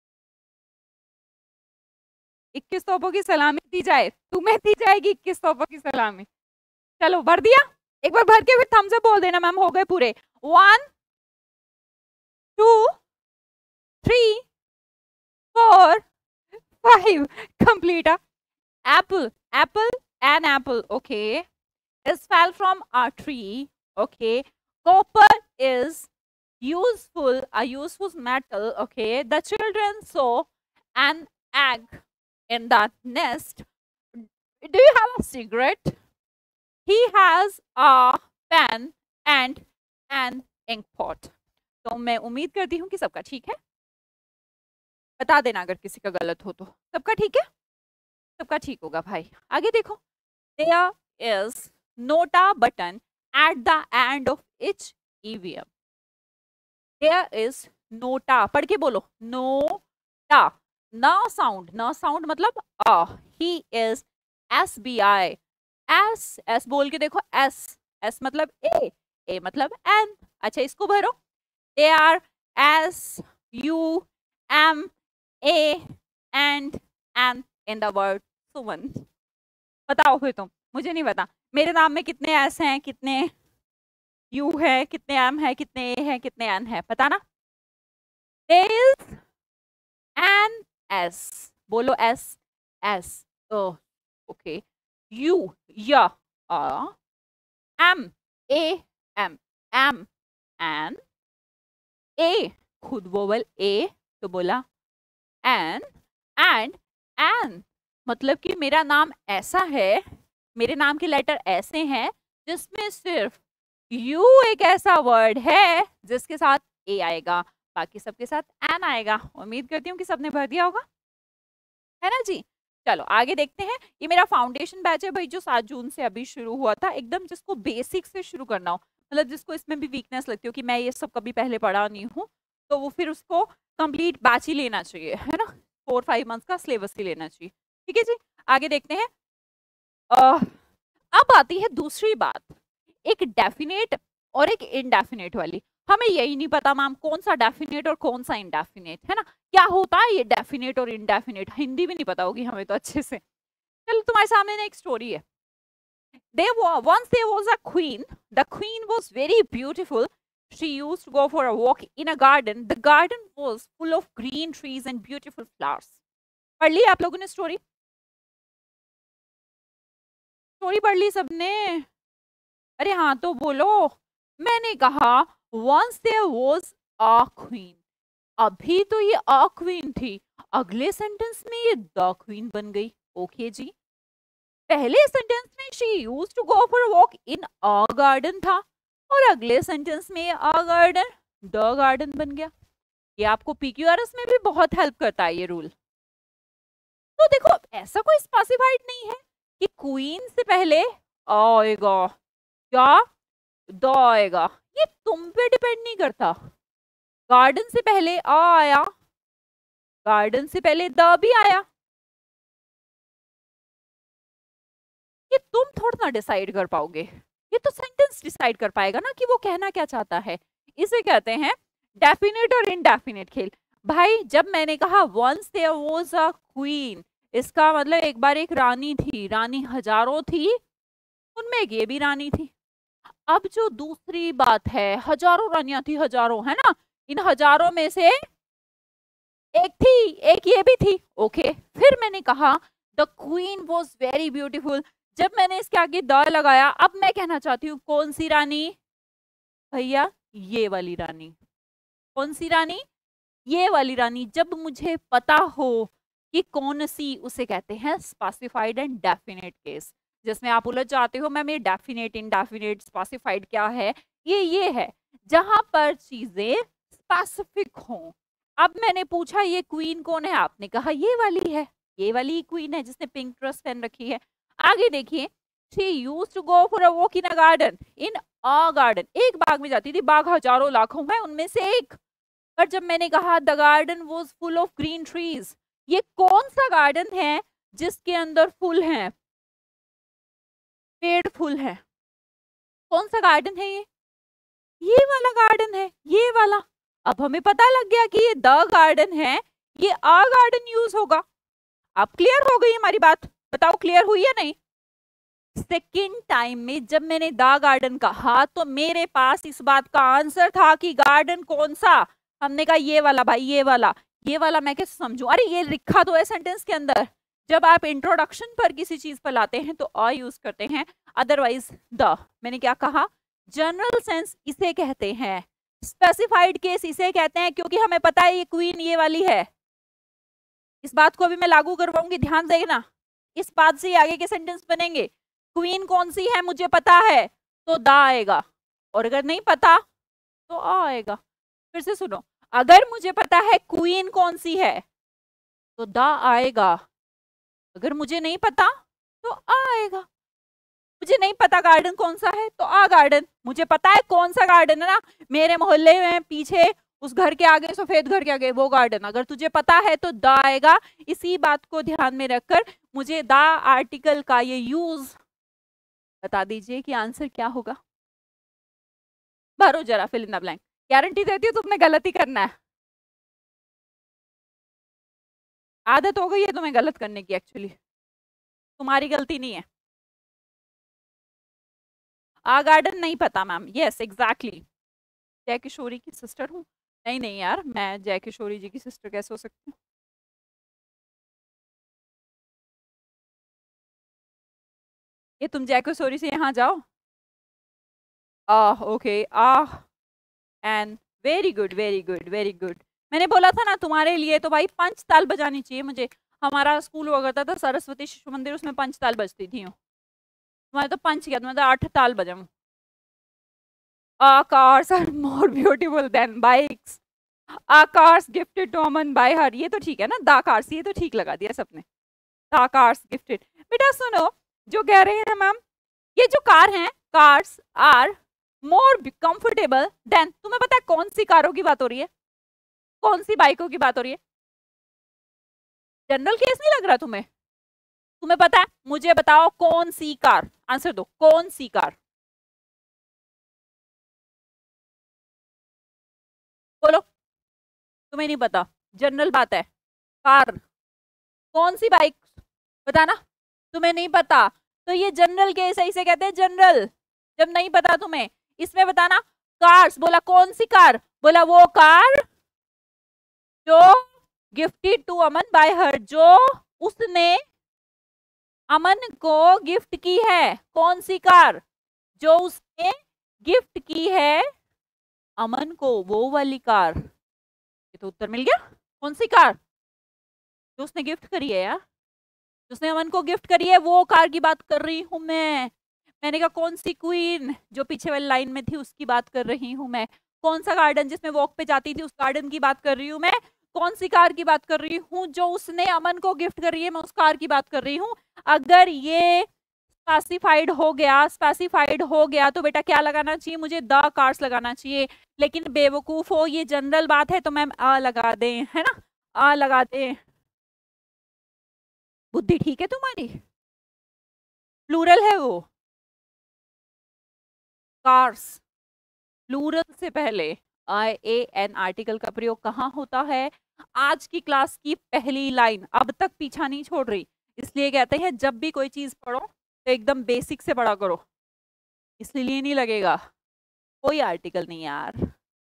[SPEAKER 1] 21 तोपों की सलामी दी जाए, तुम्हें दी जाएगी 21 तोपों की सलामी। चलो भर दिया? एक बार भर के फिर थम्स अप बोल देना मैम, हो गए पूरे। 1 2 3 4 5 complete a apple, apple, an apple, okay, is fell from a tree, okay. Copper is useful, a useful metal, okay. The children saw an egg in the nest. Do you have a cigarette? He has a pen and an ink pot. तो मैं उम्मीद करती हूँ कि सबका ठीक है। बता देना अगर किसी का गलत हो तो। सबका ठीक है? सबका ठीक होगा भाई। आगे देखो। There is nota button at the end of each EVM. There is nota, पढ़ के बोलो, nota, न साउंड मतलब अ। He is SBI, S बोल के देखो, S मतलब A मतलब N। अच्छा इसको भरो। They are SUMA and N in the word Suman। बताओ फिर तुम, मुझे नहीं पता। मेरे नाम में कितने एस हैं, कितने यू है, कितने एम है, कितने ए है, कितने एन है, पता ना? देयर इज एन एस, बोलो S, S, O, okay, U, या, M, A, M, M, N, A, खुद वोवल ए, तो बोला एन, एंड, एन, मतलब कि मेरा नाम ऐसा है, मेरे नाम के लेटर ऐसे हैं जिसमें सिर्फ यू एक ऐसा वर्ड है जिसके साथ ए आएगा, बाकी सबके साथ एन आएगा। उम्मीद करती हूँ कि सबने भर दिया होगा, है ना जी। चलो आगे देखते हैं। ये मेरा फाउंडेशन बैच है भाई, जो 7 जून से अभी शुरू हुआ था, एकदम जिसको बेसिक से शुरू करना हो, मतलब जिसको इसमें भी वीकनेस लगती हो कि मैं ये सब कभी पहले पढ़ा नहीं हूँ, तो वो फिर उसको कंप्लीट बैच ही लेना चाहिए, है ना, 4-5 मंथ्स का सिलेबस ही लेना चाहिए। ठीक है जी, आगे देखते हैं। अब आती है दूसरी बात, एक डेफिनेट और एक इनडेफिनेट वाली। हमें यही नहीं पता मैम कौन सा डेफिनेट और कौन सा इनडेफिनेट, है ना, क्या होता है ये डेफिनेट और इनडेफिनेट, हिंदी भी नहीं पता होगी हमें तो अच्छे से। चलो तुम्हारे सामने ना एक स्टोरी है। Once there was a queen. The queen was very beautiful. She used to go for a walk in a garden. The garden was full of green trees and beautiful flowers. पढ़ ली आप लोगों ने story? Story पढ़ ली सबने? अरे हाँ तो बोलो। मैंने कहा once there was a queen. अभी तो ये a queen थी, अगले सेंटेंस में ये the queen बन गई। ओके जी, पहले सेंटेंस में she used to go for a walk in a garden था, और अगले सेंटेंस में a garden the garden बन गया। ये आपको PQRS में भी बहुत हेल्प करता है ये रूल। तो देखो ऐसा कोई स्पेसिफाइड नहीं है कि क्वीन से पहले आएगा क्या द आएगा, ये तुम पे डिपेंड नहीं करता। गार्डन से पहले आ आया, गार्डन से पहले द भी आया, ये तुम थोड़ा ना डिसाइड कर पाओगे, ये तो सेंटेंस डिसाइड कर पाएगा ना कि वो कहना क्या चाहता है। इसे कहते हैं डेफिनेट और इनडेफिनेट खेल। भाई जब मैंने कहा once there was a queen, इसका मतलब एक बार एक रानी थी, रानी हजारों थी, उनमें एक ये भी रानी थी। अब जो दूसरी बात है, हजारों रानियां थी, हजारों, है ना, इन हजारों में से एक थी, एक ये भी थी। ओके, फिर मैंने कहा the queen was very beautiful. जब मैंने इसके आगे द लगाया, अब मैं कहना चाहती हूँ कौन सी रानी भैया, ये वाली रानी। कौन सी रानी? ये वाली रानी। जब मुझे पता हो कि कौन सी, उसे कहते हैं स्पेसिफाइड एंड डेफिनेट केस, जिसमें आप उलझ जाते हो मैम ये डेफिनेट इनडेफिनेट स्पेसिफाइड क्या है। ये है जहां पर चीजें स्पेसिफिक हों। अब मैंने पूछा ये क्वीन कौन है, आपने कहा ये वाली है, ये वाली क्वीन है जिसने पिंक ड्रेस पहन रखी है। आगे देखिए, she used to go for a walk in a garden, in a garden, एक बाग में जाती थी, बाग हजारों लाखों है उनमें से एक। पर जब मैंने कहा the garden was full of green trees, ये कौन सा गार्डन है जिसके अंदर फूल हैं, पेड़ फूल है, कौन सा गार्डन है ये वाला गार्डन है, ये वाला। अब हमें पता लग गया कि ये द गार्डन है, ये आ गार्डन यूज होगा। अब क्लियर हो गई हमारी बात, बताओ क्लियर हुई या नहीं? सेकेंड टाइम में जब मैंने द गार्डन कहा तो मेरे पास इस बात का आंसर था कि गार्डन कौन सा, हमने कहा ये वाला भाई, ये वाला। ये वाला मैं कैसे समझूं, अरे ये लिखा तो है सेंटेंस के अंदर। जब आप इंट्रोडक्शन पर किसी चीज पर लाते हैं तो आ यूज करते हैं, अदरवाइज द। मैंने क्या कहा, जनरल सेंस इसे कहते हैं, स्पेसिफाइड केस इसे कहते हैं, क्योंकि हमें पता है ये क्वीन ये वाली है। इस बात को अभी मैं लागू करवाऊंगी, ध्यान देना, इस बात से आगे के सेंटेंस बनेंगे। क्वीन कौन सी है मुझे पता है तो द आएगा, और अगर नहीं पता तो आ आएगा। फिर से सुनो, अगर मुझे पता है क्वीन कौन सी है तो द आएगा, अगर मुझे नहीं पता तो आ आएगा। मुझे नहीं पता गार्डन कौन सा है तो आ गार्डन, मुझे पता है कौन सा गार्डन है ना, मेरे मोहल्ले में पीछे उस घर के आगे, सफेद घर के आगे वो गार्डन, अगर तुझे पता है तो द आएगा। इसी बात को ध्यान में रखकर मुझे द आर्टिकल का ये यूज बता दीजिए कि आंसर क्या होगा। भरो जरा fill in the blank, guarantee देती हूँ तुमने गलती करना है, आदत हो गई है तुम्हें गलत करने की, एक्चुअली तुम्हारी गलती नहीं है। गार्डन नहीं पता मैम, यस एग्जैक्टली। जय किशोरी की सिस्टर हूँ? नहीं नहीं यार, मैं जय किशोरी जी की सिस्टर कैसे हो सकती हूँ? ये तुम जय किशोरी से यहाँ जाओ। Okay and very good very good very good. मैंने बोला था ना तुम्हारे लिए तो भाई पंच ताल बजानी चाहिए मुझे। हमारा स्कूल हुआ करता था सरस्वती शिशु मंदिर, उसमें पंच ताल बजती थी। तुम्हारे तो पंच किया, तुम्हारे तो 8 ताल बजाऊं। cars are more beautiful than bikes. cars gifted to Aman by her, ये तो ठीक है ना, द कार्स, ये तो ठीक लगा दिया सबने। The cars gifted. बेटा सुनो, जो कह रहे हैं मैम, ये जो कार हैं, cars are more comfortable than, तुम्हें पता है कौन सी कारों की बात हो रही है, कौन सी बाइकों की बात हो रही है? जनरल केस नहीं लग रहा तुम्हें? तुम्हें पता है? मुझे बताओ कौन सी कार, आंसर दो, कौन सी कार बोलो। तुम्हें नहीं पता, जनरल बात है। कार, कौन सी बाइक बताना। तुम्हें नहीं पता तो ये जनरल केस है, इसे कहते हैं जनरल। जब नहीं पता तुम्हें, इसमें बताना। कार्स बोला, कौन सी कार बोला? वो कार जो gifted to Aman by her, जो उसने अमन को गिफ्ट की है। कौन सी कार जो उसने गिफ्ट की है अमन को? वो वाली कार। ये तो उत्तर मिल गया। कौन सी कार जो उसने गिफ्ट करी है यार, जिसने अमन को गिफ्ट करी है, वो कार की बात कर रही हूं मैं। मैंने कहा कौन सी क्वीन जो पीछे वाली लाइन में थी उसकी बात कर रही हूं मैं। कौन सा गार्डन जिसमें वॉक पे जाती थी उस गार्डन की बात कर रही हूं मैं। कौन सी कार की बात कर रही हूँ जो उसने अमन को गिफ्ट करी है, मैं उस कार की बात कर रही हूँ। अगर ये स्पेसिफाइड हो गया तो बेटा क्या लगाना चाहिए मुझे? द कार्स लगाना चाहिए। लेकिन बेवकूफ हो, ये जनरल बात है तो मैम आ लगा दें, है ना, आ लगा दें। बुद्धि ठीक है तुम्हारी? प्लूरल है वो, कार्स। प्लूरल से पहले IAN आर्टिकल का प्रयोग कहाँ होता है? आज की क्लास की पहली लाइन अब तक पीछा नहीं छोड़ रही, इसलिए कहते हैं जब भी कोई चीज पढ़ो तो एकदम बेसिक से पढ़ा करो, इसलिए नहीं लगेगा कोई आर्टिकल नहीं यार।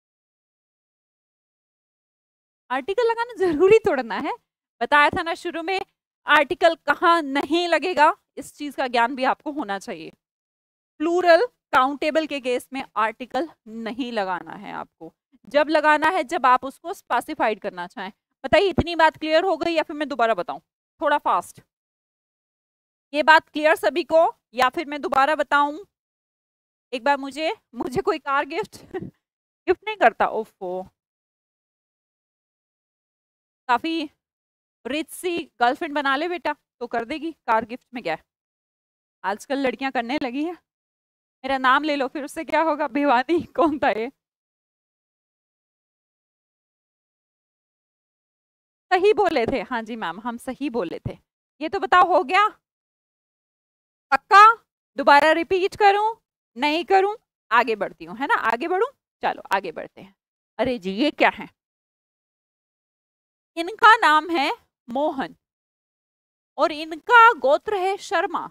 [SPEAKER 1] आर्टिकल लगाना जरूरी तोड़ना है, बताया था ना शुरू में। आर्टिकल कहाँ नहीं लगेगा, इस चीज का ज्ञान भी आपको होना चाहिए। प्लूरल काउंटेबल के केस में आर्टिकल नहीं लगाना है आपको। जब लगाना है जब आप उसको स्पेसिफाइड करना चाहें। बताइए इतनी बात क्लियर हो गई या फिर मैं दोबारा बताऊं थोड़ा फास्ट? ये बात क्लियर सभी को या फिर मैं दोबारा बताऊं? एक बार मुझे मुझे कोई कार गिफ्ट गिफ्ट नहीं करता, ओफो। काफी रिच सी गर्लफ्रेंड बना ले बेटा तो कर देगी कार गिफ्ट में, क्या है आजकल लड़कियां करने लगी है। मेरा नाम ले लो फिर उससे क्या होगा, भिवानी कौन था ये? सही बोले थे, हाँ जी मैम हम सही बोले थे। ये तो बताओ हो गया पक्का? दोबारा रिपीट करूं? नहीं करूं? आगे बढ़ती हूँ, है ना, आगे बढ़ूं? चलो आगे बढ़ते हैं। अरे जी ये क्या है? इनका नाम है मोहन और इनका गोत्र है शर्मा।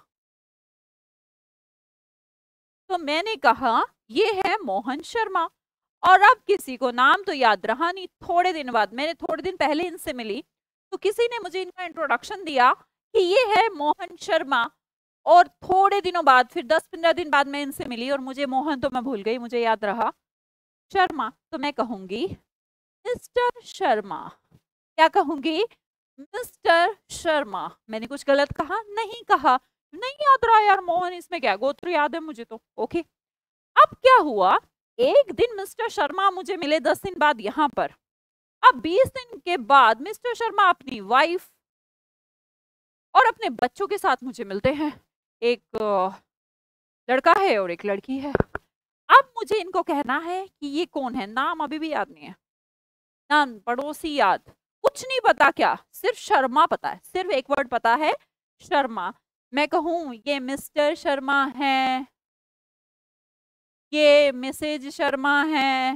[SPEAKER 1] तो मैंने कहा ये है मोहन शर्मा, और अब किसी को नाम तो याद रहा नहीं। थोड़े दिन बाद, मैंने थोड़े दिन पहले इनसे मिली तो किसी ने मुझे इनका इंट्रोडक्शन दिया कि ये है मोहन शर्मा, और थोड़े दिनों बाद फिर 10-15 दिन बाद मैं इनसे मिली और मुझे मोहन तो मैं भूल गई, मुझे याद रहा शर्मा। तो मैं कहूंगी मिस्टर शर्मा। क्या कहूंगी? मिस्टर शर्मा। मैंने कुछ गलत कहा? नहीं कहा। नहीं याद रहा यार मोहन, इसमें क्या, गोत्र याद है मुझे तो, ओके। अब क्या हुआ, एक दिन मिस्टर शर्मा मुझे मिले 10 दिन बाद यहाँ पर। अब 20 दिन के बाद मिस्टर शर्मा अपनी वाइफ और अपने बच्चों के साथ मुझे मिलते हैं। एक लड़का है और एक लड़की है। अब मुझे इनको कहना है कि ये कौन है, नाम अभी भी याद नहीं है, नाम पड़ोसी याद, कुछ नहीं पता, क्या सिर्फ शर्मा पता है, सिर्फ एक वर्ड पता है शर्मा। मैं कहूं ये मिस्टर शर्मा है, ये मिसेज शर्मा है।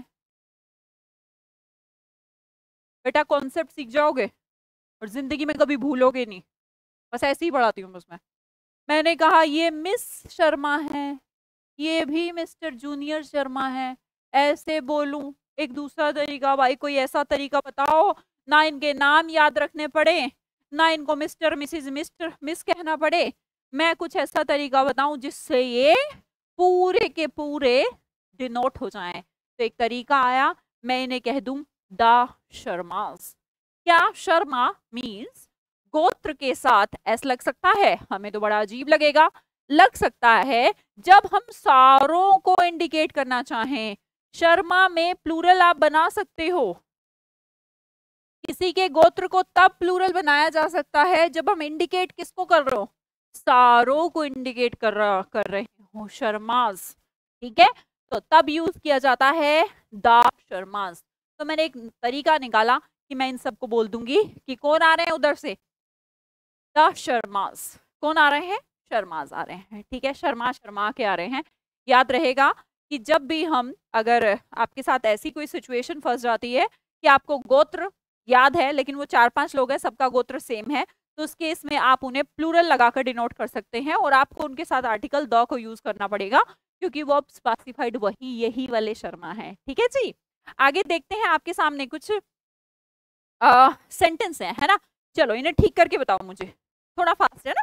[SPEAKER 1] बेटा कॉन्सेप्ट सीख जाओगे और जिंदगी में कभी भूलोगे नहीं, बस ऐसे ही पढ़ाती हूँ उसमें। मैंने कहा ये मिस शर्मा है, ये भी मिस्टर जूनियर शर्मा है, ऐसे बोलूं। एक दूसरा तरीका, भाई कोई ऐसा तरीका बताओ, ना इनके नाम याद रखने पड़े, ना इनको मिस्टर मिस कहना पड़े। मैं कुछ ऐसा तरीका बताऊं जिससे ये पूरे के पूरे डिनोट हो जाएं। तो एक तरीका आया, मैं इन्हें कह दूं द शर्मास। क्या शर्मा मीन्स गोत्र के साथ एस लग सकता है, हमें तो बड़ा अजीब लगेगा, लग सकता है जब हम सारों को इंडिकेट करना चाहें। शर्मा में प्लूरल आप बना सकते हो, किसी के गोत्र को तब प्लूरल बनाया जा सकता है जब हम इंडिकेट किसको कर रहे हो, सारों को इंडिकेट कर रहे हो, शर्मास। ठीक है, तो तब यूज किया जाता है द शर्मास। तो मैंने एक तरीका निकाला कि मैं इन सबको बोल दूंगी कि कौन आ रहे हैं उधर से, द शर्मास। कौन आ रहे हैं, शर्मास आ रहे हैं। ठीक है, शर्मा के आ रहे हैं। याद रहेगा कि जब भी हम, अगर आपके साथ ऐसी कोई सिचुएशन फंस जाती है कि आपको गोत्र याद है लेकिन वो 4-5 लोग हैं, सबका गोत्र सेम है, तो उस केस में आप उन्हें प्लूरल लगाकर डिनोट कर सकते हैं और आपको उनके साथ आर्टिकल द को यूज करना पड़ेगा क्योंकि वो स्पेसिफाइड वही यही वाले शर्मा है। ठीक है जी, आगे देखते हैं। आपके सामने कुछ सेंटेंस है ना, चलो इन्हें ठीक करके बताओ मुझे, थोड़ा फास्ट है ना,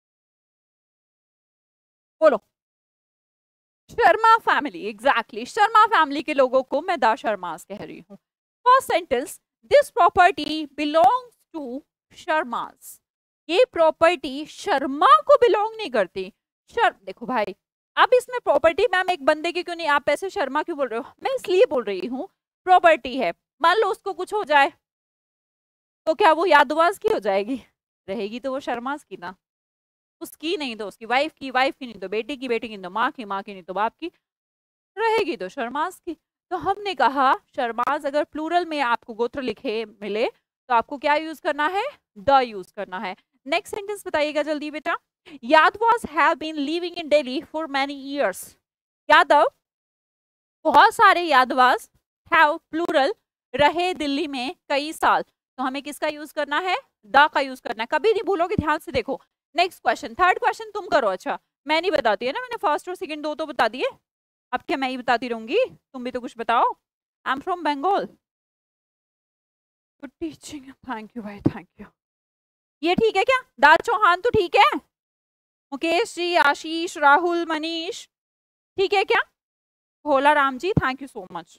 [SPEAKER 1] बोलो। Sharma family, exactly, Sharma family के लोगों को मैं द शर्मास कह रही हूँ। First sentence, this property belongs to Sharmas. ये प्रॉपर्टी शर्मा को बिलोंग नहीं करती। देखो भाई, अब इसमें प्रॉपर्टी मैम एक बंदे की क्यों नहीं, आप ऐसे शर्मा क्यों बोल रहे हो, मैं इसलिए बोल रही हूँ प्रॉपर्टी है, मान लो उसको कुछ हो जाए तो क्या वो यादवास की हो जाएगी, रहेगी तो वो शर्मास की ना, उसकी नहीं तो उसकी वाइफ की, वाइफ की नहीं तो बेटी की, बेटी की नहीं तो माँ की, माँ की नहीं तो बाप की, रहेगी तो शर्मास की। तो हमने कहा शर्मास अगर प्लूरल में आपको गोत्र लिखे मिले तो आपको क्या यूज करना है, द यूज करना है। नेक्स्ट सेंटेंस बताइएगा जल्दी बेटा। Yadavs have been living in Delhi for many years. Yadav, बहुत सारे यादवास, हैव प्लूरल, रहे दिल्ली में कई साल। तो हमें किसका यूज करना है, द का यूज करना है, कभी नहीं भूलोगे, ध्यान से देखो। नेक्स्ट क्वेश्चन, थर्ड क्वेश्चन तुम करो। अच्छा, मैं नहीं बताती है ना, मैंने फर्स्ट और सेकंड दो तो बता दिए, अब क्या मैं ही बताती रहूंगी, तुम भी तो कुछ बताओ। I am from Bengal for teaching, thank you भाई, थैंक यू। ये ठीक है क्या, दाद चौहान तो ठीक है, मुकेश जी, आशीष, राहुल, मनीष, ठीक है क्या, Bhola Ram ji, thank you so much.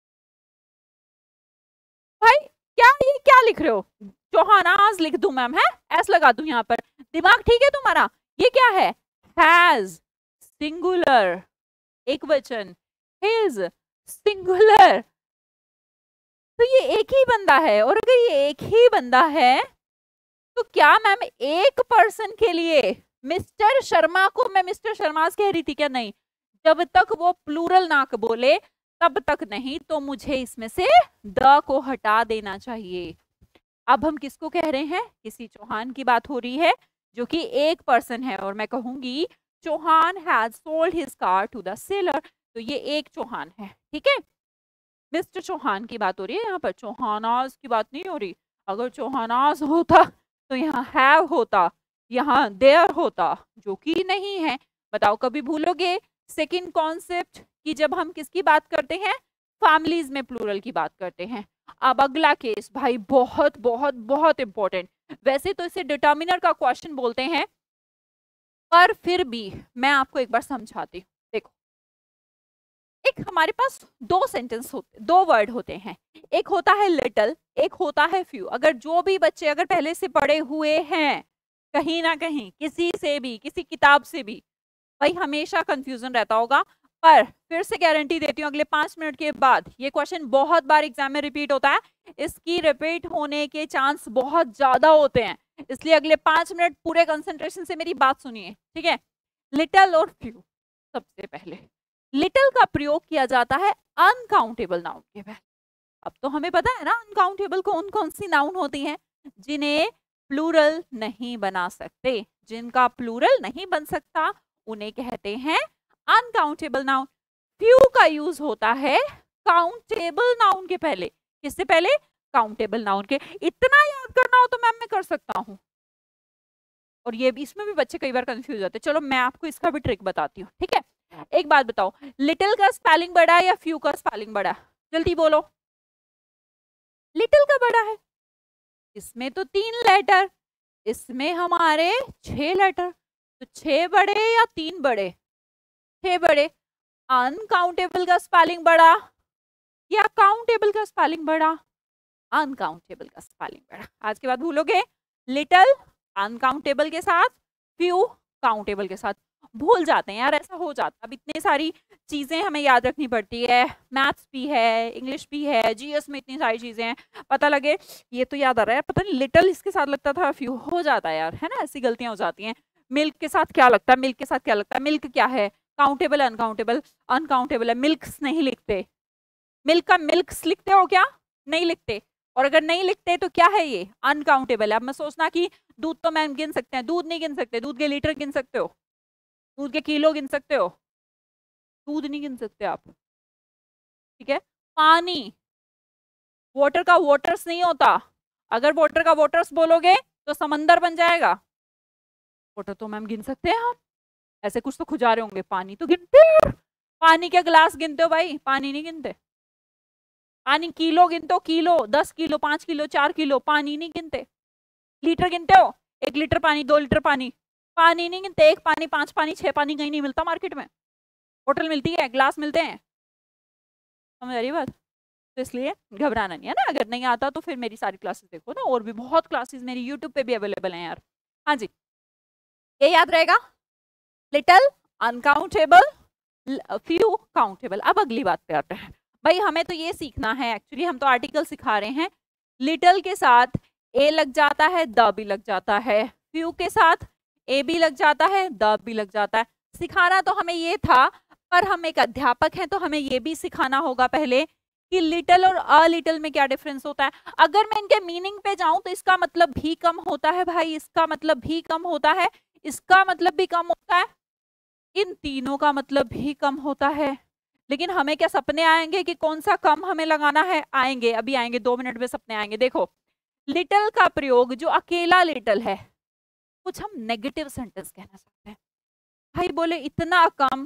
[SPEAKER 1] भाई क्या ये क्या लिख रहे हो, चौहानाज लिख दूं मैम, है एस लगा दूं यहाँ पर, दिमाग ठीक है तुम्हारा। ये क्या है, हैज सिंगुलर, एक वचन, हिज सिंगुलर, तो ये एक ही बंदा है। और अगर ये एक ही बंदा है तो क्या मैम एक पर्सन के लिए मिस्टर शर्मा को मैं मिस्टर शर्मास कह रही थी क्या, नहीं, जब तक वो प्लूरल ना बोले तब तक नहीं, तो मुझे इसमें से द को हटा देना चाहिए। अब हम किसको कह रहे हैं, किसी चौहान की बात हो रही है जो कि एक पर्सन है, और मैं कहूंगी Chauhan has sold his car to the seller, तो ये एक चौहान है। ठीक है, मिस्टर चौहान की बात हो रही है यहाँ पर, चौहानास की बात नहीं हो रही। अगर चौहानास होता तो यहाँ हैव होता, यहाँ देयर होता, जो कि नहीं है। बताओ, कभी भूलोगे सेकंड कॉन्सेप्ट कि जब हम किसकी बात करते हैं, फैमिलीज में प्लूरल की बात करते हैं। अब अगला केस भाई बहुत बहुत बहुत इंपॉर्टेंट, वैसे तो इसे डिटर्मिनर का क्वेश्चन बोलते हैं, पर फिर भी मैं आपको एक बार समझाती हूँ। देखो, एक हमारे पास दो सेंटेंस होते, दो वर्ड होते हैं, एक होता है लिटिल, एक होता है फ्यू। अगर जो भी बच्चे अगर पहले से पढ़े हुए हैं कहीं ना कहीं, किसी से भी, किसी किताब से भी, भाई हमेशा कंफ्यूजन रहता होगा। पर फिर से गारंटी देती हूँ, अगले 5 मिनट के बाद ये क्वेश्चन बहुत बार एग्जाम में रिपीट होता है, इसकी रिपीट होने के चांस बहुत ज्यादा होते हैं, इसलिए अगले 5 मिनट पूरे कंसंट्रेशन से मेरी बात सुनिए। ठीक है, लिटिल और फ्यू। सबसे पहले लिटिल का प्रयोग किया जाता है अनकाउंटेबल नाउन के पहले। अब तो हमें पता है ना अनकाउंटेबल कौन कौन सी नाउन होती हैं, जिन्हें प्लूरल नहीं बना सकते, जिनका प्लूरल नहीं बन सकता उन्हें कहते हैं अनकाउंटेबल नाउन। फ्यू का यूज होता है काउंटेबल नाउन के पहले, किससे पहले, काउंटेबल नाउन के। इतना याद करना हो तो मैम मैं कर सकता हूँ, और ये भी, इसमें भी बच्चे कई बार कंफ्यूज होते हैं। चलो मैं आपको इसका भी ट्रिक बताती हूँ। ठीक है, एक बात बताओ, लिटिल का स्पेलिंग बड़ा है या फ्यू का स्पेलिंग बड़ा है? जल्दी बोलो। लिटिल का बड़ा है। इसमें तो 3 लेटर, इसमें हमारे 6 लेटर, तो 6 बड़े या 3 बड़े? 6 बड़े। अनकाउंटेबल का स्पेलिंग बड़ा या काउंटेबल का स्पेलिंग बड़ा? अनकाउंटेबल का स्पेलिंग बड़ा। आज के बाद भूलोगे लिटिल अनकाउंटेबल के साथ, फ्यू काउंटेबल के साथ। भूल जाते हैं यार, ऐसा हो जाता है। अब इतनी सारी चीजें हमें याद रखनी पड़ती है, मैथ्स भी है, इंग्लिश भी है, जीएस में इतनी सारी चीजें हैं, पता लगे ये तो याद आ रहा है, पता नहीं लिटिल इसके साथ लगता था, फ्यू हो जाता है यार, है ना, ऐसी गलतियां हो जाती हैं। मिल्क के साथ क्या लगता है? मिल्क के साथ क्या लगता है? मिल्क क्या है? Countable uncountable? अनकाउंटेबल है। मिल्क्स नहीं लिखते। मिल्क का मिल्क्स लिखते हो क्या? नहीं लिखते। और अगर नहीं लिखते तो क्या है? ये अनकाउंटेबल है। अब मैं सोचना कि दूध तो मैम गिन सकते हैं, दूध नहीं गिन सकते। दूध के लीटर गिन सकते हो, दूध के किलो गिन सकते हो, दूध नहीं गिन सकते आप, ठीक है। पानी, वाटर का वाटर्स नहीं होता। अगर वाटर का वाटर्स बोलोगे तो समंदर बन जाएगा। वाटर तो मैम गिन सकते हैं हम, ऐसे कुछ तो खुजा रहे होंगे। पानी तो गिनते हैं। पानी के ग्लास गिनते हो भाई? पानी नहीं गिनते। पानी किलो गिनते हो? किलो, 10 किलो, 5 किलो, 4 किलो, पानी नहीं गिनते। लीटर गिनते हो? 1 लीटर पानी, 2 लीटर पानी, पानी नहीं गिनते। 1 पानी, 5 पानी, 6 पानी कहीं नहीं मिलता मार्केट में। बोतल मिलती है, ग्लास मिलते हैं। समझ आ रही बात? तो इसलिए घबराना नहीं है ना। अगर नहीं आता तो फिर मेरी सारी क्लासेस देखो ना, और भी बहुत क्लासेस मेरी यूट्यूब पे भी अवेलेबल हैं यार। हाँ जी, ये याद रहेगा, लिटिल अनकाउंटेबल, फ्यू काउंटेबल। अब अगली बात पे आते हैं भाई, हमें तो ये सीखना है, एक्चुअली हम तो आर्टिकल सिखा रहे हैं। लिटिल के साथ ए लग जाता है, द भी लग जाता है। फ्यू के साथ ए भी लग जाता है, द भी लग जाता है। सिखाना तो हमें ये था, पर हम एक अध्यापक हैं तो हमें ये भी सिखाना होगा पहले कि लिटिल और अ लिटिल में क्या डिफरेंस होता है। अगर मैं इनके मीनिंग पे जाऊं तो इसका मतलब भी कम होता है भाई, इसका मतलब भी कम होता है, इसका मतलब भी कम होता है, इन तीनों का मतलब भी कम होता है। लेकिन हमें क्या सपने आएंगे कि कौन सा कम हमें लगाना है? आएंगे, अभी आएंगे, 2 मिनट में सपने आएंगे। देखो, लिटिल का प्रयोग जो अकेला लिटिल है, कुछ हम नेगेटिव सेंटेंस कहना चाहते हैं। भाई बोले इतना कम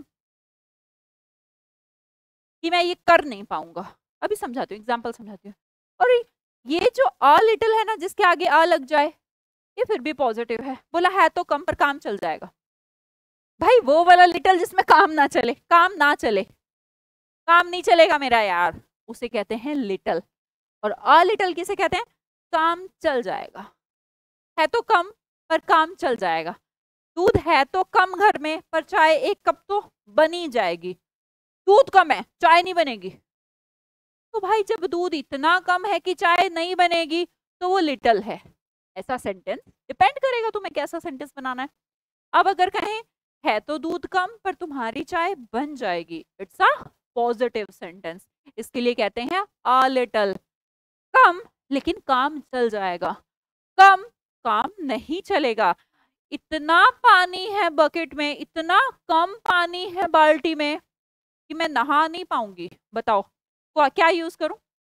[SPEAKER 1] कि मैं ये कर नहीं पाऊंगा। अभी समझाती हूँ, एग्जाम्पल समझाती हूँ। और ये जो अ लिटिल है ना, जिसके आगे अ लग जाए, ये फिर भी पॉजिटिव है। बोला है तो कम, पर काम चल जाएगा। भाई वो वाला लिटिल जिसमें काम ना चले, काम ना चले, काम नहीं चलेगा मेरा यार, उसे कहते हैं लिटिल। और अ लिटिल किसे कहते हैं? काम चल जाएगा। है तो कम पर काम चल जाएगा। दूध है तो कम घर में, पर चाय 1 कप तो बनी जाएगी। दूध कम है, चाय नहीं बनेगी। तो भाई जब दूध इतना कम है कि चाय नहीं बनेगी, तो वो लिटिल है। ऐसा सेंटेंस डिपेंड करेगा तुम्हें कैसा सेंटेंस बनाना है। अब अगर कहें है तो दूध कम पर तुम्हारी चाय बन जाएगी, इट्स अ पॉजिटिव सेंटेंस। इसके लिए कहते हैं अ लिटिल। कम लेकिन काम चल जाएगा, कम काम नहीं चलेगा। इतना पानी है बकेट में, इतना कम पानी है बाल्टी में कि मैं नहा नहीं पाऊंगी। बताओ क्या यूज करूं?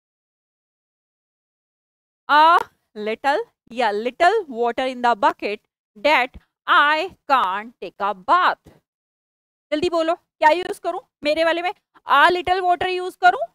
[SPEAKER 1] अ लिटिल या little water in the bucket that I can't take a bath. जल्दी बोलो क्या यूज करूं? मेरे वाले में अ लिटिल वाटर यूज करूं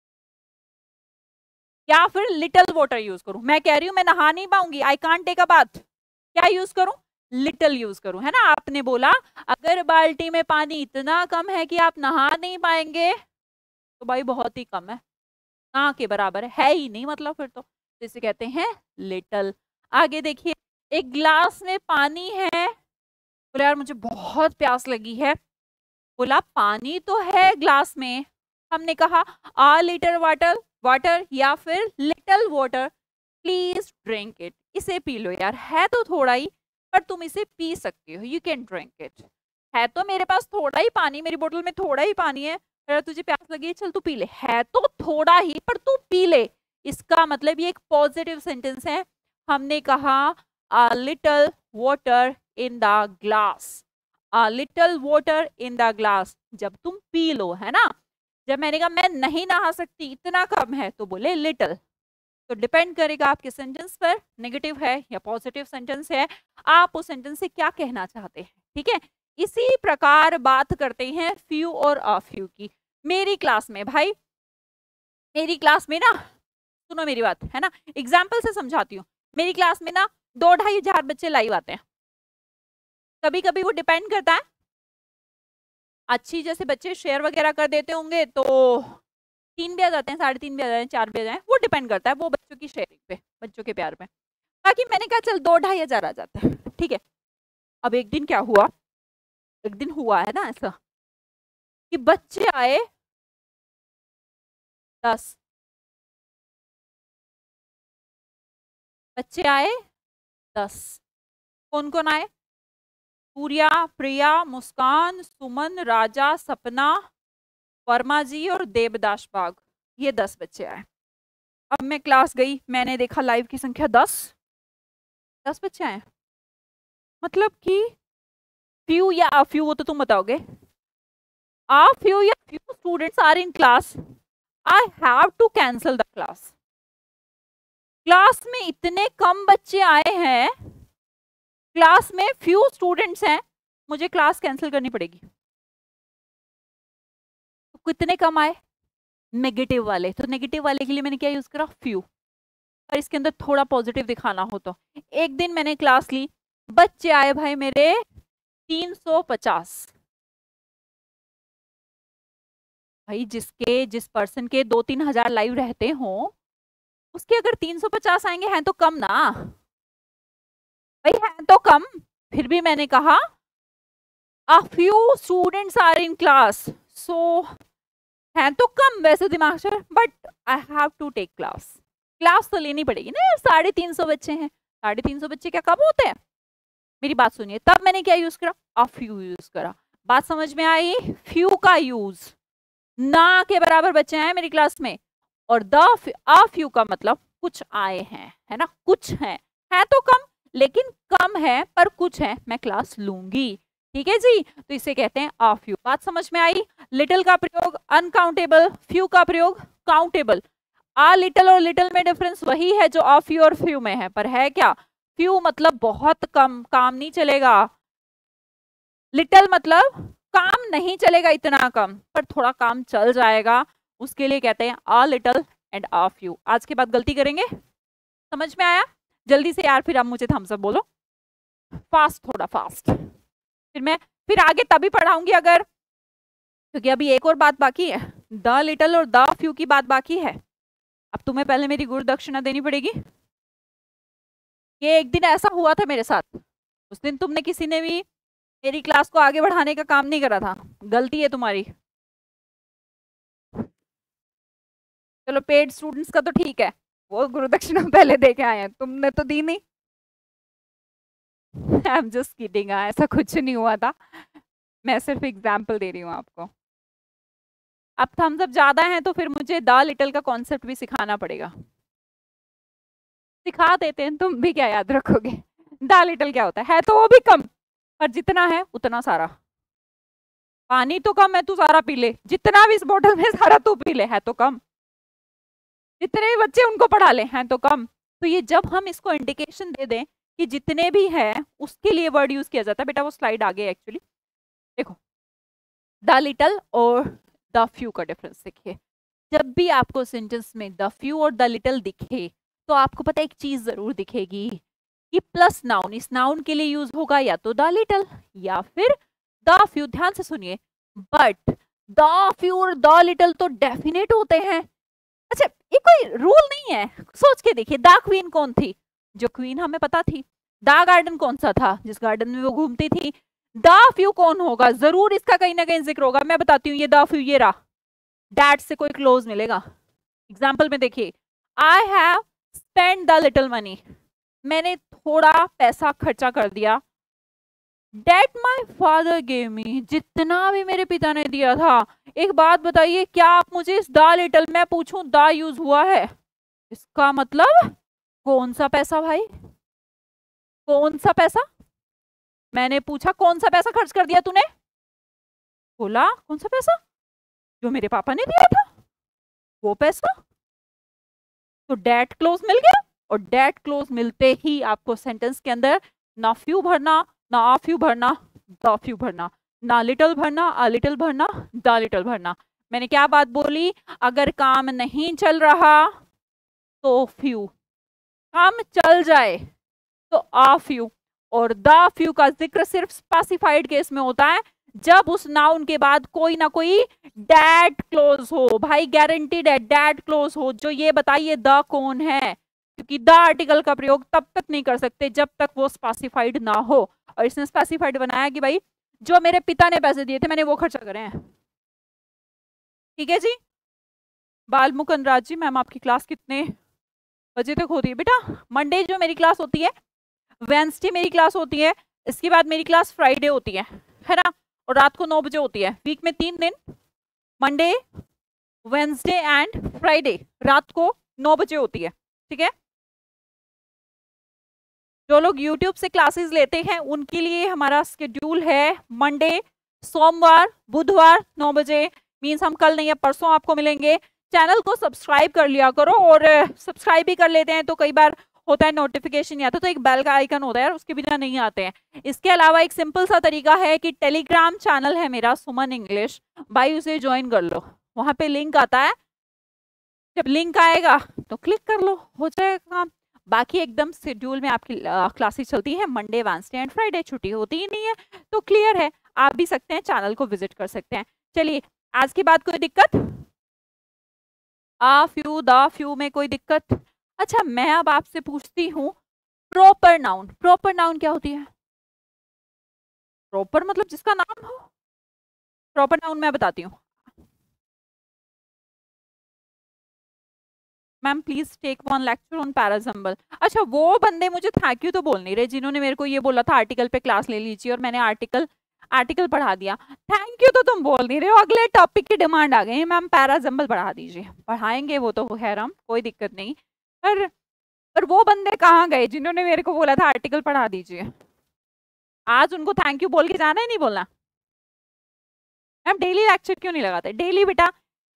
[SPEAKER 1] या फिर लिटिल वाटर यूज करूं? मैं कह रही हूं मैं नहा नहीं पाऊंगी, I can't take a bath, क्या यूज करूं? लिटिल यूज करूं, है ना। आपने बोला अगर बाल्टी में पानी इतना कम है कि आप नहा नहीं पाएंगे, तो भाई बहुत ही कम है, ना के बराबर है ही नहीं, मतलब फिर तो इसे कहते हैं लिटिल। आगे देखिए, एक ग्लास में पानी है। बोला यार मुझे बहुत प्यास लगी है। बोला पानी तो है ग्लास में, हमने कहा आ लीटर वाटर, वाटर या फिर little water, please drink it. इसे पी लो यार, है तो थोड़ा ही पर तुम इसे पी सकते हो, यू कैन ड्रिंक इट। है तो मेरे पास थोड़ा ही पानी, मेरी बोतल में थोड़ा ही पानी है, अगर तुझे प्यास लगी है चल तू पी ले, है तो थोड़ा ही पर तू पी ले। इसका मतलब ये एक पॉजिटिव सेंटेंस है। हमने कहा a little water in the glass, a little water in the glass, जब तुम पी लो, है ना। जब मैंने कहा मैं नहीं नहा सकती, इतना कम है, तो बोले लिटिल। तो डिपेंड करेगा आपके सेंटेंस पर, नेगेटिव है या पॉजिटिव सेंटेंस है, आप उस सेंटेंस से क्या कहना चाहते हैं, ठीक है। इसी प्रकार बात करते हैं फ्यू और अ फ्यू की। मेरी क्लास में भाई, मेरी क्लास में ना, सुनो मेरी बात है ना, एग्जाम्पल से समझाती हूँ। मेरी क्लास में ना 2-2,500 बच्चे लाइव आते हैं। कभी कभी वो डिपेंड करता है, अच्छी जैसे बच्चे शेयर वगैरह कर देते होंगे तो 3 भी आ जाते हैं, 3.5 भी आ जाते हैं, 4 भी आ जाते हैं, वो डिपेंड करता है वो बच्चों की शेयरिंग पे, बच्चों के प्यार पे। बाकी मैंने कहा चल 2-2,500 आ जाते हैं, ठीक है। अब एक दिन क्या हुआ, एक दिन हुआ है ना ऐसा कि बच्चे आए 10, बच्चे आए 10। कौन कौन आए? सूर्या, प्रिया, मुस्कान, सुमन, राजा, सपना, वर्मा जी और देवदास बाग, ये 10 बच्चे आए। अब मैं क्लास गई, मैंने देखा लाइव की संख्या 10 बच्चे आए। मतलब कि फ्यू या अ फ्यू, वो तो तुम बताओगे। अ फ्यू या few students are in class, I have to cancel the class. Class में इतने कम बच्चे आए हैं, क्लास में फ्यू स्टूडेंट्स हैं, मुझे क्लास कैंसिल करनी पड़ेगी। तो कितने कम आए? नेगेटिव वाले। तो नेगेटिव वाले के लिए मैंने क्या यूज करा? फ्यू। और इसके अंदर थोड़ा पॉजिटिव दिखाना हो तो एक दिन मैंने क्लास ली, बच्चे आए भाई मेरे 350। भाई जिस पर्सन के 2-3 हजार लाइव रहते हो, उसके अगर 350 आएंगे हैं तो कम ना भाई, हैं तो कम। फिर भी मैंने कहा a few students are in class, so हैं तो कम वैसे दिमाग से, but I have to take class. Class तो लेनी पड़ेगी ना यार, 350 बच्चे हैं, 350 बच्चे क्या कम होते हैं? मेरी बात सुनिए, तब मैंने क्या यूज करा? a few यूज करा। बात समझ में आई? फ्यू का यूज, ना के बराबर बच्चे हैं मेरी क्लास में, और a few का मतलब कुछ आए हैं, है ना, कुछ है तो कम, लेकिन कम है पर कुछ है, मैं क्लास लूंगी। ठीक है जी, तो इसे कहते हैं a few। बात समझ में आई? लिटिल का प्रयोग अनकाउंटेबल, फ्यू का प्रयोग काउंटेबल। आ लिटिल और लिटिल में डिफरेंस वही है जो a few और फ्यू में है, पर है क्या? फ्यू मतलब बहुत कम, काम नहीं चलेगा। लिटिल मतलब काम नहीं चलेगा इतना कम, पर थोड़ा काम चल जाएगा, उसके लिए कहते हैं a little and a few। आज के बाद गलती करेंगे? समझ में आया? जल्दी से यार, फिर आप मुझे थम्स अप बोलो, फास्ट, थोड़ा फास्ट। फिर आगे तभी पढ़ाऊंगी अगर, क्योंकि अभी एक और बात बाकी है, द लिटिल और द फ्यू की बात बाकी है। अब तुम्हें पहले मेरी गुरु दक्षिणा देनी पड़ेगी। ये एक दिन ऐसा हुआ था मेरे साथ, उस दिन तुमने किसी ने भी मेरी क्लास को आगे बढ़ाने का काम नहीं करा था, गलती है तुम्हारी। चलो पेड स्टूडेंट्स का तो ठीक है, वो गुरु दक्षिणा पहले दे के आए हैं, तुमने तो दी नहीं। आई एम जस्ट किडिंग, ऐसा कुछ नहीं हुआ था, मैं सिर्फ एग्जाम्पल दे रही हूँ आपको। अब थम्स अप ज्यादा है तो फिर मुझे द लिटिल का कॉन्सेप्ट भी सिखाना पड़ेगा। सिखा देते हैं, तुम भी क्या याद रखोगे। द लिटिल क्या होता है तो वो भी कम, पर जितना है उतना सारा। पानी तो कम है, तू सारा पी ले, जितना भी इस बोतल में सारा तू पी ले, है तो कम। जितने भी बच्चे उनको पढ़ा ले, हैं तो कम। तो ये जब हम इसको इंडिकेशन दे दें कि जितने भी हैं उसके लिए वर्ड यूज किया जाता है। बेटा वो स्लाइड आगे एक्चुअली देखो, द लिटिल और द फ्यू का डिफरेंस देखिए। जब भी आपको सेंटेंस में द फ्यू और द लिटिल दिखे तो आपको पता एक चीज जरूर दिखेगी कि प्लस नाउन इस नाउन के लिए यूज होगा, या तो द लिटिल या फिर द फ्यू। ध्यान से सुनिए, बट द फ्यू और द लिटिल तो डेफिनेट होते हैं। अच्छा, ये कोई रूल नहीं है, सोच के देखिए, द क्वीन कौन थी? जो क्वीन हमें पता थी। द गार्डन कौन सा था? जिस गार्डन में वो घूमती थी। द फ्यू कौन होगा? जरूर इसका कहीं ना कहीं जिक्र होगा, मैं बताती हूँ। ये द फ्यू, ये रहा, डैट से कोई क्लोज मिलेगा। एग्जाम्पल में देखिए, I have spend the little money, मैंने थोड़ा पैसा खर्चा कर दिया। That my father gave me, जितना भी मेरे पिता ने दिया था। एक बात बताइए, क्या आप मुझे इस द लिटिल में पूछूं द यूज हुआ है? इसका मतलब कौन सा पैसा भाई, कौन सा पैसा? मैंने पूछा कौन सा पैसा खर्च कर दिया तूने? बोला कौन सा पैसा? जो मेरे पापा ने दिया था वो पैसा। तो डेट क्लोज मिल गया, और डेट क्लोज मिलते ही आपको सेंटेंस के अंदर ना फ्यू भरना ना आ फ्यू भरना, द फ्यू भरना, ना लिटिल भरना, अ लिटिल भरना, द लिटिल भरना। मैंने क्या बात बोली, अगर काम नहीं चल रहा तो फ्यू, काम चल जाए तो आ फ्यू, और द फ्यू का जिक्र सिर्फ स्पेसिफाइड केस में होता है जब उस नाउन के बाद कोई ना कोई डैट क्लोज हो। भाई गारंटीड है डैट क्लोज हो। जो ये बताइए द कौन है, क्योंकि द आर्टिकल का प्रयोग तब तक नहीं कर सकते जब तक वो स्पेसिफाइड ना हो। और इसने स्पेसिफाइड बनाया कि भाई जो मेरे पिता ने पैसे दिए थे मैंने वो खर्चा करे हैं। ठीक है जी। बाल मुकुंद राज जी, मैम आपकी क्लास कितने बजे तक होती है बेटा? मंडे जो मेरी क्लास होती है, वेंसडे मेरी क्लास होती है, इसके बाद मेरी क्लास फ्राइडे होती है ना, और रात को 9 बजे होती है। वीक में 3 दिन, मंडे, वेंसडे एंड फ्राइडे, रात को 9 बजे होती है। ठीक है, जो लोग YouTube से क्लासेस लेते हैं उनके लिए हमारा शेड्यूल है मंडे, सोमवार, बुधवार 9 बजे। मीन्स हम कल नहीं है परसों आपको मिलेंगे। चैनल को सब्सक्राइब कर लिया करो, और सब्सक्राइब भी कर लेते हैं तो कई बार होता है नोटिफिकेशन नहीं आता, तो एक बेल का आइकन होता है, उसके बिना नहीं आते हैं। इसके अलावा एक सिंपल सा तरीका है कि टेलीग्राम चैनल है मेरा सुमन इंग्लिश, भाई उसे ज्वाइन कर लो, वहां पे लिंक आता है, जब लिंक आएगा तो क्लिक कर लो, हो जाएगा काम। बाकी एकदम शेड्यूल में आपकी क्लासेस चलती है मंडे, वेडनेसडे एंड फ्राइडे, छुट्टी होती ही नहीं है, तो क्लियर है, आप भी सकते हैं, चैनल को विजिट कर सकते हैं। चलिए आज की बात, कोई दिक्कत? आ फ्यू, द फ्यू में कोई दिक्कत? अच्छा, मैं अब आपसे पूछती हूँ प्रॉपर नाउन। प्रॉपर नाउन क्या होती है? प्रॉपर मतलब जिसका नाम हो। प्रॉपर नाउन मैं बताती हूँ। Ma'am please take one lecture on parajumble. अच्छा, वो बंदे मुझे थैंक यू तो बोल नहीं रहे जिन्होंने मेरे को ये बोला था आर्टिकल पे क्लास ले लीजिए, और मैंने आर्टिकल पढ़ा दिया। थैंक यू तो तुम बोल नहीं रहे हो, अगले टॉपिक की डिमांड आ गई, मैम पैराजम्बल पढ़ा दीजिए। पढ़ाएंगे वो तो खैर हम, कोई दिक्कत नहीं, पर वो बंदे कहाँ गए जिन्होंने मेरे को बोला था आर्टिकल पढ़ा दीजिए? आज उनको थैंक यू बोल के जाना है, नहीं बोलना? मैम डेली लेक्चर क्यों नहीं लगाते? डेली बेटा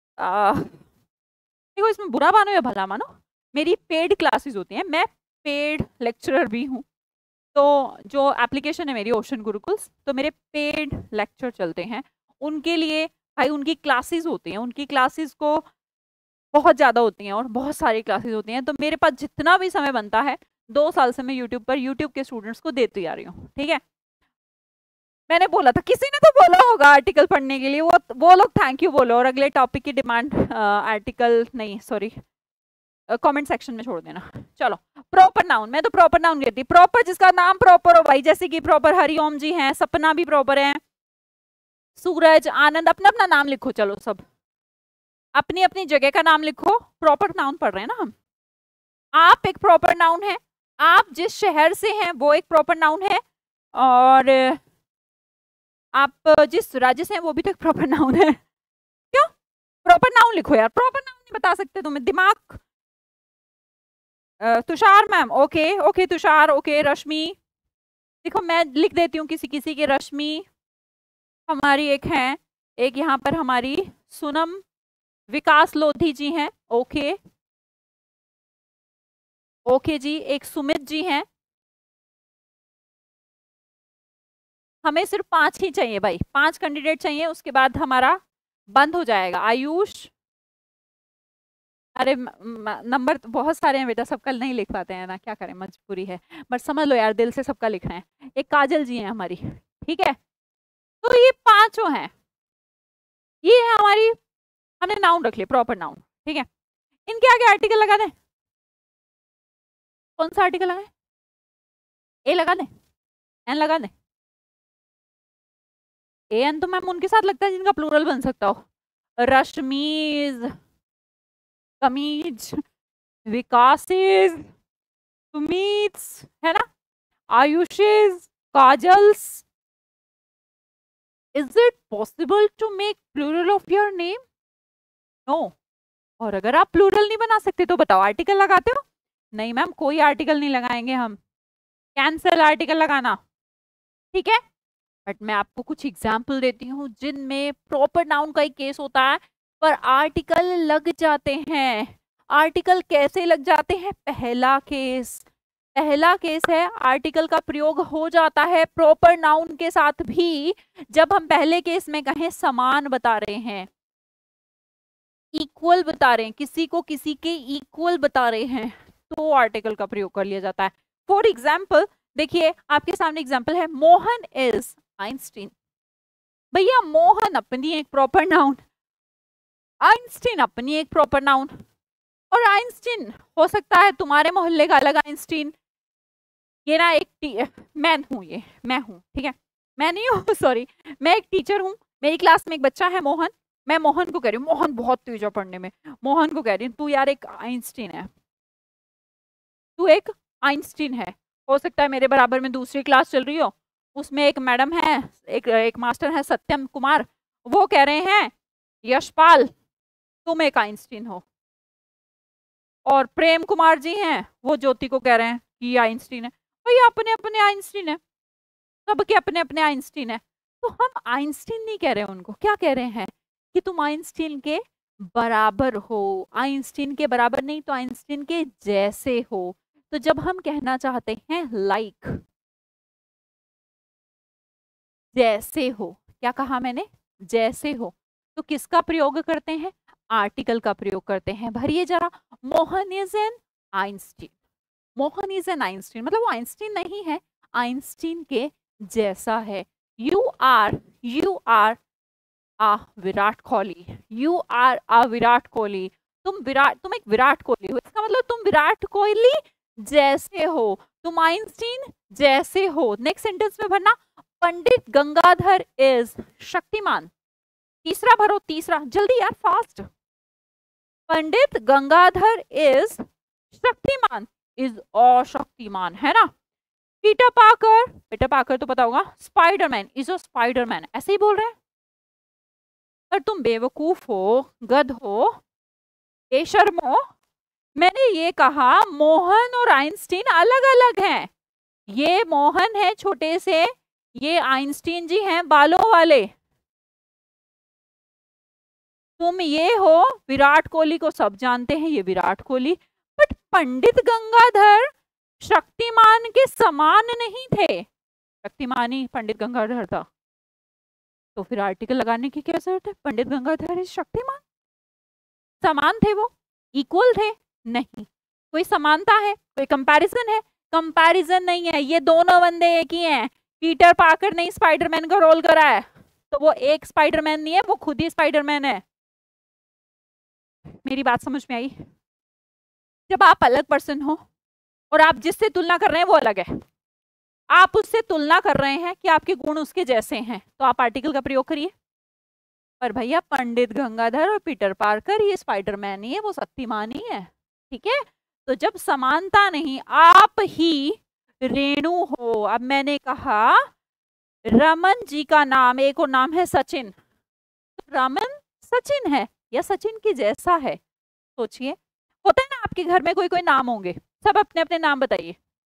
[SPEAKER 1] देखो, इसमें बुरा मानो या भला मानो, मेरी पेड क्लासेस होती हैं, मैं पेड लेक्चरर भी हूँ। तो जो एप्लीकेशन है मेरी ओशन गुरुकुल्स, तो मेरे पेड लेक्चर चलते हैं, उनके लिए भाई उनकी क्लासेस होती हैं, उनकी क्लासेस को बहुत ज़्यादा होती हैं और बहुत सारी क्लासेस होती हैं। तो मेरे पास जितना भी समय बनता है, 2 साल से मैं यूट्यूब पर यूट्यूब के स्टूडेंट्स को देती आ रही हूँ। ठीक है, मैंने बोला था, किसी ने तो बोला होगा आर्टिकल पढ़ने के लिए, वो लोग थैंक यू बोलो, और अगले टॉपिक की डिमांड आर्टिकल नहीं, सॉरी, कमेंट सेक्शन में छोड़ देना। चलो, प्रॉपर नाउन, मैं तो प्रॉपर नाउन कहती, प्रॉपर जिसका नाम प्रॉपर हो भाई, जैसे कि प्रॉपर हरिओम जी हैं, सपना भी प्रॉपर है, सूरज, आनंद, अपना अपना नाम लिखो, चलो सब अपनी अपनी जगह का नाम लिखो, प्रॉपर नाउन पढ़ रहे हैं ना हम। आप एक प्रॉपर नाउन है, आप जिस शहर से हैं वो एक प्रॉपर नाउन है, और आप जिस राज्य से हैं वो भी तो एक प्रॉपर नाउन है। क्यों? प्रॉपर नाउन लिखो यार, प्रॉपर नाउन नहीं बता सकते तुम्हें, दिमाग। Tushar ma'am, okay okay Tushar, okay Rashmi, देखो मैं लिख देती हूँ किसी किसी के, रश्मि हमारी एक है, एक यहाँ पर हमारी सुनम विकास लोधी जी हैं, ओके ओके जी, एक सुमित जी हैं। हमें सिर्फ 5 ही चाहिए भाई, 5 कैंडिडेट चाहिए, उसके बाद हमारा बंद हो जाएगा। आयुष, अरे नंबर तो बहुत सारे हैं बेटा, सबका नहीं लिख पाते हैं ना, क्या करें मजबूरी है, बट समझ लो यार, दिल से सबका लिखना है। एक काजल जी है हमारी, ठीक है, तो ये 5 हैं, ये है हमारी, हमने नाउन रख लिया प्रॉपर नाउन। ठीक है, इनके आगे आर्टिकल लगा दें, कौन सा आर्टिकल लगाएं? ए लगा दें, एन लगा दें? ए एन तो मैम उनके साथ लगता है जिनका प्लूरल बन सकता हो, रश्मीज, कमीज, विकासेस, सुमीत्स, है ना, Ayushes, Kajals. Is it possible to make plural of your name? No. और अगर आप प्लूरल नहीं बना सकते तो बताओ आर्टिकल लगाते हो? नहीं मैम, कोई आर्टिकल नहीं लगाएंगे हम, कैंसल आर्टिकल लगाना। ठीक है, बट मैं आपको कुछ एग्जाम्पल देती हूँ जिनमें प्रॉपर नाउन का ही केस होता है पर आर्टिकल लग जाते हैं। आर्टिकल कैसे लग जाते हैं? पहला केस, पहला केस है आर्टिकल का प्रयोग हो जाता है प्रॉपर नाउन के साथ भी जब हम पहले केस में कहें समान बता रहे हैं, इक्वल बता रहे हैं, किसी को किसी के इक्वल बता रहे हैं, तो आर्टिकल का प्रयोग कर लिया जाता है। फॉर एग्जाम्पल देखिए आपके सामने एग्जाम्पल है, मोहन इज आइंस्टीन। भैया मोहन अपनी एक प्रॉपर नाउन, आइंस्टीन अपनी एक प्रॉपर नाउन, और आइंस्टीन हो सकता है तुम्हारे मोहल्ले का अलग आइंस्टीन। ये ना एक मैं हूँ, ये मैं हूँ, ठीक है, मैं नहीं हूँ सॉरी, मैं एक टीचर हूँ, मेरी क्लास में एक बच्चा है मोहन, मैं मोहन को कह रही हूँ मोहन बहुत तेज है पढ़ने में, मोहन को कह रही हूँ तू यार एक आइंस्टीन है, तू एक आइंस्टीन है। हो सकता है मेरे बराबर में दूसरी क्लास चल रही हो, उसमें एक मैडम है, एक मास्टर है सत्यम कुमार, वो कह रहे हैं यशपाल तुम एक आइंस्टीन हो, और प्रेम कुमार जी हैं वो ज्योति को कह रहे हैं कि आइंस्टीन है। भैया अपने अपने आइंस्टीन है, सबके अपने अपने आइंस्टीन है, तो हम आइंस्टीन नहीं कह रहे हैं उनको, क्या कह रहे हैं कि तुम आइंस्टीन के बराबर हो, आइंस्टीन के बराबर नहीं तो आइंस्टीन के जैसे हो। तो जब हम कहना चाहते हैं लाइक, जैसे हो, क्या कहा मैंने, जैसे हो, तो किसका प्रयोग करते हैं, आर्टिकल का प्रयोग करते हैं। भरिए जरा, Mohan is an Einstein, Mohan is an Einstein मतलब वो आइंस्टीन नहीं है, आइंस्टीन के जैसा है। You are a Virat Kohli, you are a Virat Kohli, तुम एक विराट कोहली हो, इसका मतलब तुम विराट कोहली जैसे हो, तुम आइंस्टीन जैसे हो। नेक्स्ट सेंटेंस में भरना, पंडित गंगाधर इज शक्तिमान। तीसरा भरो, तीसरा जल्दी यार fast, Pandit Gangadhar is Shaktimaan, is अशक्तिमान, है ना। पीटर पाकर तो पता होगा, स्पाइडरमैन इज अ स्पाइडरमैन, ऐसे ही बोल रहे हैं। पर तुम बेवकूफ हो, गध हो, बेशर्म हो, मैंने ये कहा मोहन और आइंस्टीन अलग अलग हैं। ये मोहन है छोटे से, ये आइंस्टीन जी हैं बालों वाले। तुम ये हो, विराट कोहली को सब जानते हैं, ये विराट कोहली, बट पंडित गंगाधर शक्तिमान के समान नहीं थे, शक्तिमान ही पंडित गंगाधर था, तो फिर आर्टिकल लगाने की क्या जरूरत है, पंडित गंगाधर इज शक्तिमान। समान थे वो, इक्वल थे नहीं, कोई समानता है, कोई कंपैरिजन है, कंपैरिजन नहीं है, ये दोनों बंदे एक ही हैं। पीटर पाकर ने स्पाइडरमैन का रोल करा है, तो वो एक स्पाइडरमैन नहीं है, वो खुद ही स्पाइडरमैन है। मेरी बात समझ में आई। जब आप अलग पर्सन हो और आप जिससे तुलना कर रहे हैं वो अलग है, आप उससे तुलना कर रहे हैं कि आपके गुण उसके जैसे हैं, तो आप आर्टिकल का प्रयोग करिए। पर भैया पंडित गंगाधर और पीटर पार्कर ये स्पाइडरमैन ही है, वो शक्तिमान ही है, ठीक है। तो जब समानता नहीं, आप ही रेणु हो। अब मैंने कहा रमन जी का नाम, एक और नाम है सचिन, तो रमन सचिन है या सचिन के जैसा है, सोचिए। होता है ना आपके घर में कोई कोई नाम होंगे, सब अपने अपने नाम बताइए।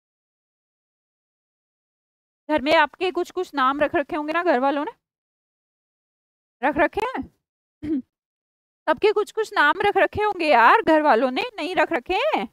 [SPEAKER 1] घर में आपके कुछ कुछ नाम रख रखे होंगे ना, घर वालों ने रख रखे हैं सबके कुछ कुछ नाम रख रखे होंगे यार, घर वालों ने नहीं रख रखे हैं।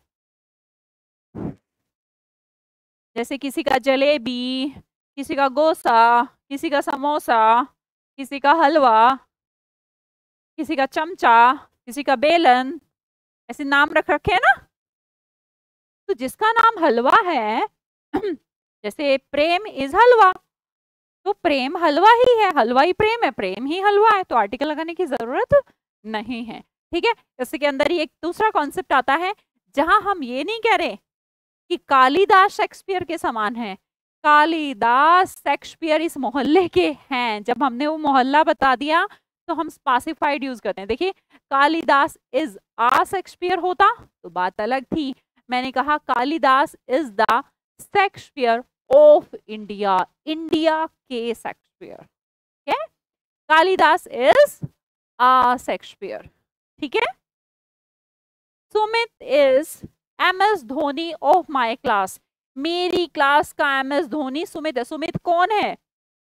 [SPEAKER 1] जैसे किसी का जलेबी, किसी का गोसा, किसी का समोसा, किसी का हलवा, किसी का चमचा, किसी का बेलन, ऐसे नाम रख रखे हैं ना। तो जिसका नाम हलवा है जैसे प्रेम इज हलवा, तो प्रेम हलवा ही है, हलवा ही प्रेम है, प्रेम ही हलवा है, तो आर्टिकल लगाने की जरूरत नहीं है, ठीक है। इसके अंदर ही एक दूसरा कॉन्सेप्ट आता है, जहां हम ये नहीं कह रहे कि कालिदास शेक्सपियर के समान है, कालिदास शेक्सपियर इस मोहल्ले के हैं। जब हमने वो मोहल्ला बता दिया तो हम पासिफाइड यूज करते हैं। देखिए कालिदास इज आ शेक्सपियर होता तो बात अलग थी, मैंने कहा Kalidas is the Shakespeare of India, India के शेक्सपियर, ठीक है। कालिदास इज आ शेक्सपियर, ठीक है। Sumit is MS Dhoni of my class, मेरी क्लास का MS धोनी सुमित है। सुमित कौन है,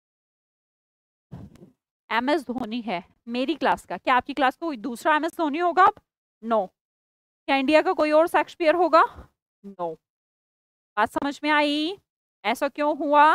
[SPEAKER 1] MS धोनी है मेरी क्लास का। क्या आपकी क्लास का कोई दूसरा MS धोनी होगा? नो। क्या इंडिया का कोई और शेक्सपियर होगा? नो। बात समझ में आई? ऐसा क्यों हुआ?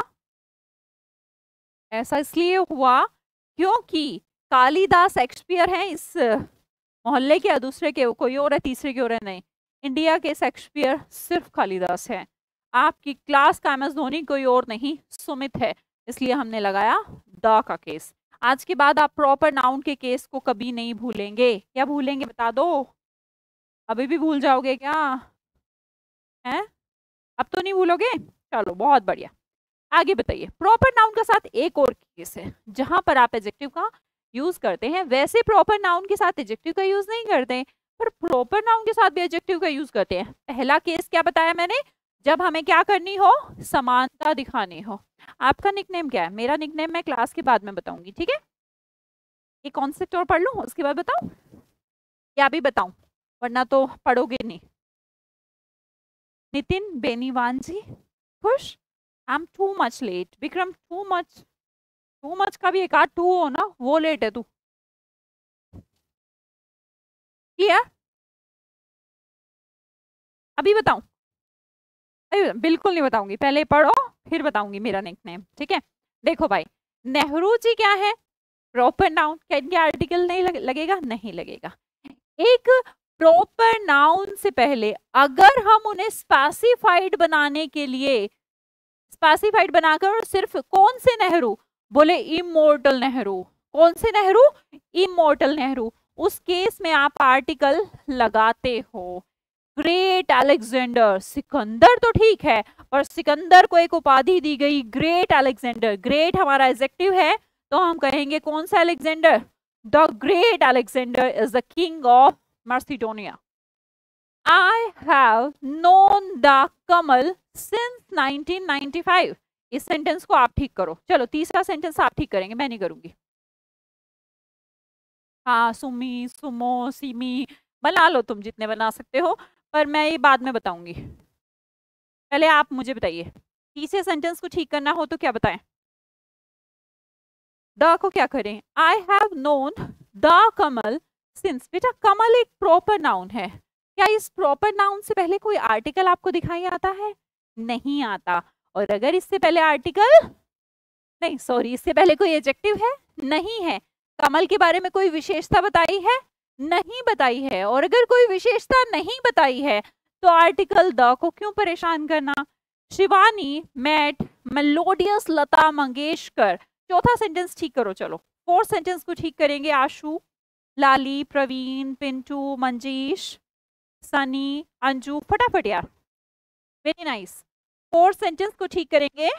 [SPEAKER 1] ऐसा इसलिए हुआ क्योंकि कालिदास शेक्सपियर हैं इस मोहल्ले के, या दूसरे के कोई और है, तीसरे के और है, नहीं, इंडिया के शेक्सपियर सिर्फ कालिदास है। आपकी क्लास का MS धोनी कोई और नहीं, सुमित है, इसलिए हमने लगाया द का केस। आज के बाद आप प्रॉपर नाउन के केस को कभी नहीं भूलेंगे। क्या भूलेंगे बता दो? अभी भी भूल जाओगे क्या? हैं? अब तो नहीं भूलोगे? चलो बहुत बढ़िया। आगे बताइए। प्रॉपर नाउन के साथ एक और केस है जहां पर आप एडजेक्टिव का यूज करते हैं। वैसे प्रॉपर नाउन के साथ एडजेक्टिव का यूज नहीं करते, पर प्रॉपर नाउन के साथ भी एडजेक्टिव का यूज करते हैं। पहला केस क्या बताया मैंने? जब हमें क्या करनी हो? समानता दिखानी हो। आपका निकनेम क्या है? मेरा निकनेम मैं क्लास के बाद में बताऊंगी, ठीक है? ये कॉन्सेप्ट और पढ़ लूं उसके बाद बताऊं, या अभी बताऊं? वरना तो पढ़ोगे नहीं। नितिन बेनीवान जी खुश? I am too much late. Vikram too much का भी एक आध टू हो ना, वो लेट है तू। क्लियर? अभी बताऊं? बिल्कुल नहीं बताऊंगी, पहले पढ़ो फिर बताऊंगी मेरा निकनेम, ठीक है? देखो भाई, नेहरू जी क्या है? Proper noun. क्या इनके आर्टिकल नहीं लगेगा? नहीं लगेगा। एक प्रॉपर नाउन से पहले अगर हम उन्हें स्पेसिफाइड बनाने के लिए, स्पेसिफाइड बनाकर सिर्फ कौन से नेहरू बोले? इमोर्टल नेहरू। कौन से नेहरू? इमोर्टल नेहरू। उस केस में आप आर्टिकल लगाते हो। ग्रेट अलेक्जेंडर, सिकंदर तो ठीक है, पर सिकंदर को एक उपाधि दी गई ग्रेट अलेक्जेंडर। ग्रेट हमारा एडजेक्टिव है, तो हम कहेंगे कौन सा Alexander? The great Alexander is the king of Macedonia. I have known the Kamal since 1995। इस सेंटेंस को आप ठीक करो। चलो तीसरा सेंटेंस आप ठीक करेंगे, मैं नहीं करूंगी। हाँ, सुमी, सुमो, सिमी बना लो तुम जितने बना सकते हो, पर मैं ये बाद में बताऊंगी। पहले आप मुझे बताइए, तीसरे सेंटेंस को ठीक करना हो तो क्या बताएं? द को क्या करें? I have known the Kamal since. बेटा कमल एक प्रॉपर नाउन है। क्या इस प्रॉपर नाउन से पहले कोई आर्टिकल आपको दिखाई आता है? नहीं आता। और अगर इससे पहले आर्टिकल नहीं, सॉरी, इससे पहले कोई एडजेक्टिव है? नहीं है। कमल के बारे में कोई विशेषता बताई है? नहीं बताई है। और अगर कोई विशेषता नहीं बताई है तो आर्टिकल द को क्यों परेशान करना? Shivani met melodious Lata Mangeshkar. चौथा सेंटेंस ठीक करो। चलो फोर्थ सेंटेंस को ठीक करेंगे। आशु, लाली, प्रवीण, पिंटू, मंजीश, सनी, अंजू, फटाफट यार, वेरी नाइस। फोर्थ सेंटेंस को ठीक करेंगे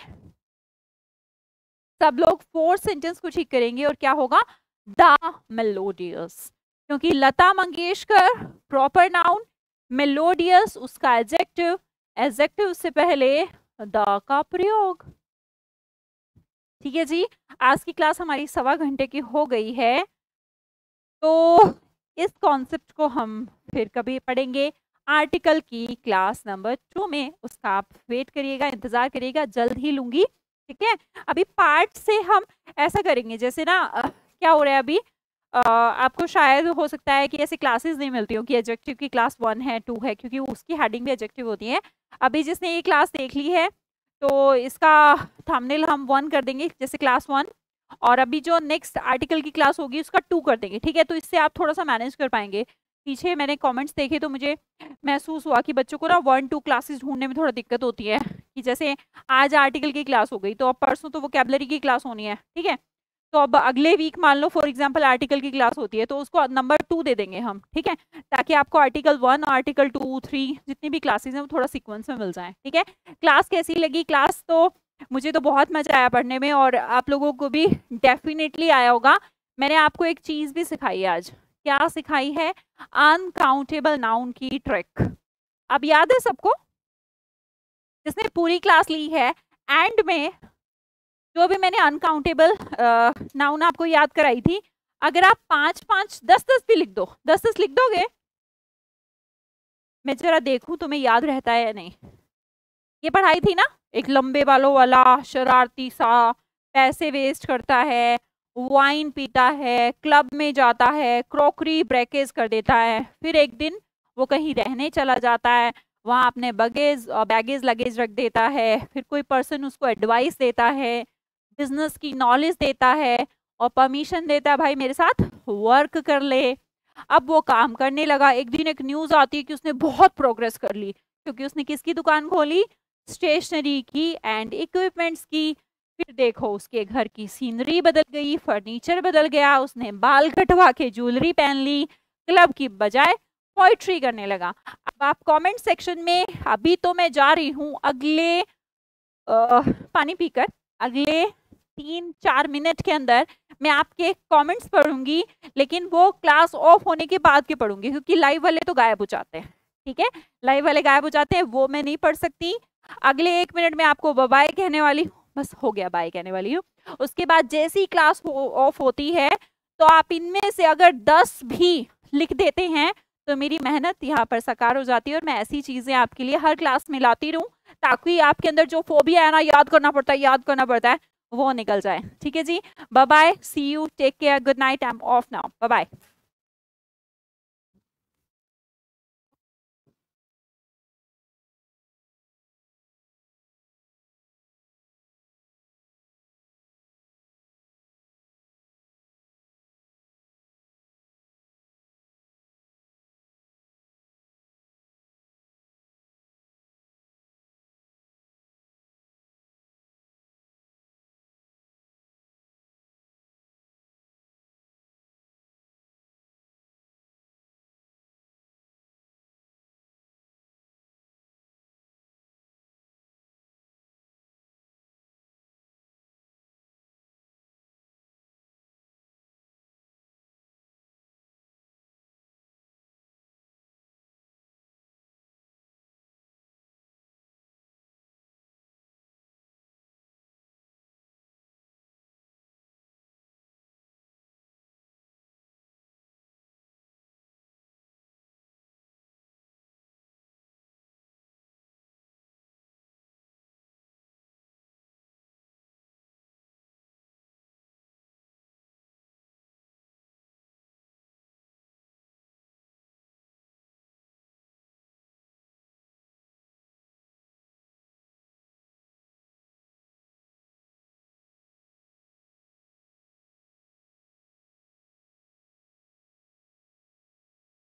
[SPEAKER 1] सब लोग। फोर्थ सेंटेंस को ठीक करेंगे और क्या होगा? The melodious. क्योंकि Lata Mangeshkar proper noun, melodious उसका एडजेक्टिव, एडजेक्टिव से पहले द का प्रयोग। ठीक है जी, आज की क्लास हमारी 1.25 घंटे की हो गई है, तो इस कॉन्सेप्ट को हम फिर कभी पढ़ेंगे आर्टिकल की क्लास नंबर 2 में। उसका आप वेट करिएगा, इंतजार करिएगा, जल्द ही लूंगी, ठीक है? अभी पार्ट से हम ऐसा करेंगे जैसे ना क्या हो रहा है अभी, आपको शायद हो सकता है कि ऐसे क्लासेस नहीं मिलती हो कि एडजेक्टिव की क्लास 1 है 2 है, क्योंकि उसकी हेडिंग भी एडजेक्टिव होती है। अभी जिसने ये क्लास देख ली है तो इसका थंबनेल हम 1 कर देंगे जैसे क्लास 1, और अभी जो नेक्स्ट आर्टिकल की क्लास होगी उसका 2 कर देंगे, ठीक है? तो इससे आप थोड़ा सा मैनेज कर पाएंगे। पीछे मैंने कमेंट्स देखे तो मुझे महसूस हुआ कि बच्चों को ना 1-2 क्लासेस ढूंढने में थोड़ा दिक्कत होती है, कि जैसे आज आर्टिकल की क्लास हो गई तो अब परसों तो वोकैबुलरी की क्लास होनी है, ठीक है? तो अब अगले वीक मान लो फॉर एग्जांपल आर्टिकल की क्लास होती है तो उसको नंबर 2 दे देंगे हम, ठीक है? ताकि आपको आर्टिकल 1, आर्टिकल 2, 3 जितनी भी क्लासेस हैं वो थोड़ा सीक्वेंस में मिल जाए, ठीक है? क्लास कैसी लगी? क्लास तो मुझे तो बहुत मजा आया पढ़ने में, और आप लोगों को भी डेफिनेटली आया होगा। मैंने आपको एक चीज भी सिखाई आज। क्या सिखाई है? अनकाउंटेबल नाउन की ट्रिक। अब याद है सबको? जिसने पूरी क्लास ली है, एंड में जो भी मैंने अनकाउंटेबल नाउन आपको याद कराई थी, अगर आप 5-5, 10-10 भी लिख दो, 10-10 लिख दोगे, मैं जरा देखूं तुम्हें याद रहता है या नहीं। ये पढ़ाई थी ना, एक लंबे बालों वाला शरारती सा, पैसे वेस्ट करता है, वाइन पीता है, क्लब में जाता है, क्रॉकरी ब्रेकेज कर देता है, फिर एक दिन वो कहीं रहने चला जाता है, वहाँ अपने बैगेज लगेज रख देता है, फिर कोई पर्सन उसको एडवाइस देता है, बिजनेस की नॉलेज देता है और परमिशन देता है भाई मेरे साथ वर्क कर ले। अब वो काम करने लगा, एक दिन एक न्यूज आती है कि उसने बहुत प्रोग्रेस कर ली, क्योंकि उसने किसकी दुकान खोली? स्टेशनरी की एंड इक्विपमेंट्स की। फिर देखो उसके घर की सीनरी बदल गई, फर्नीचर बदल गया, उसने बाल कटवा के ज्वेलरी पहन ली, क्लब की बजाय पोइट्री करने लगा। अब आप कमेंट सेक्शन में, अभी तो मैं जा रही हूँ अगले पानी पीकर, अगले 3-4 मिनट के अंदर मैं आपके कमेंट्स पढ़ूंगी, लेकिन वो क्लास ऑफ होने के बाद के पढ़ूंगी, क्योंकि लाइव वाले तो गायब हो जाते हैं। ठीक है, लाइव वाले गायब हो जाते हैं, वो मैं नहीं पढ़ सकती। अगले 1 मिनट में आपको बाय कहने वाली हूँ, बस हो गया, बाय कहने वाली हूँ। उसके बाद जैसी क्लास ऑफ होती है तो आप इनमें से अगर 10 भी लिख देते हैं तो मेरी मेहनत यहाँ पर साकार हो जाती है, और मैं ऐसी चीजें आपके लिए हर क्लास में लाती रहूं ताकि आपके अंदर जो फोबिया है ना, याद करना पड़ता है, वो निकल जाए। ठीक है जी, bye bye, see you, take care, good night, I am off now, bye bye.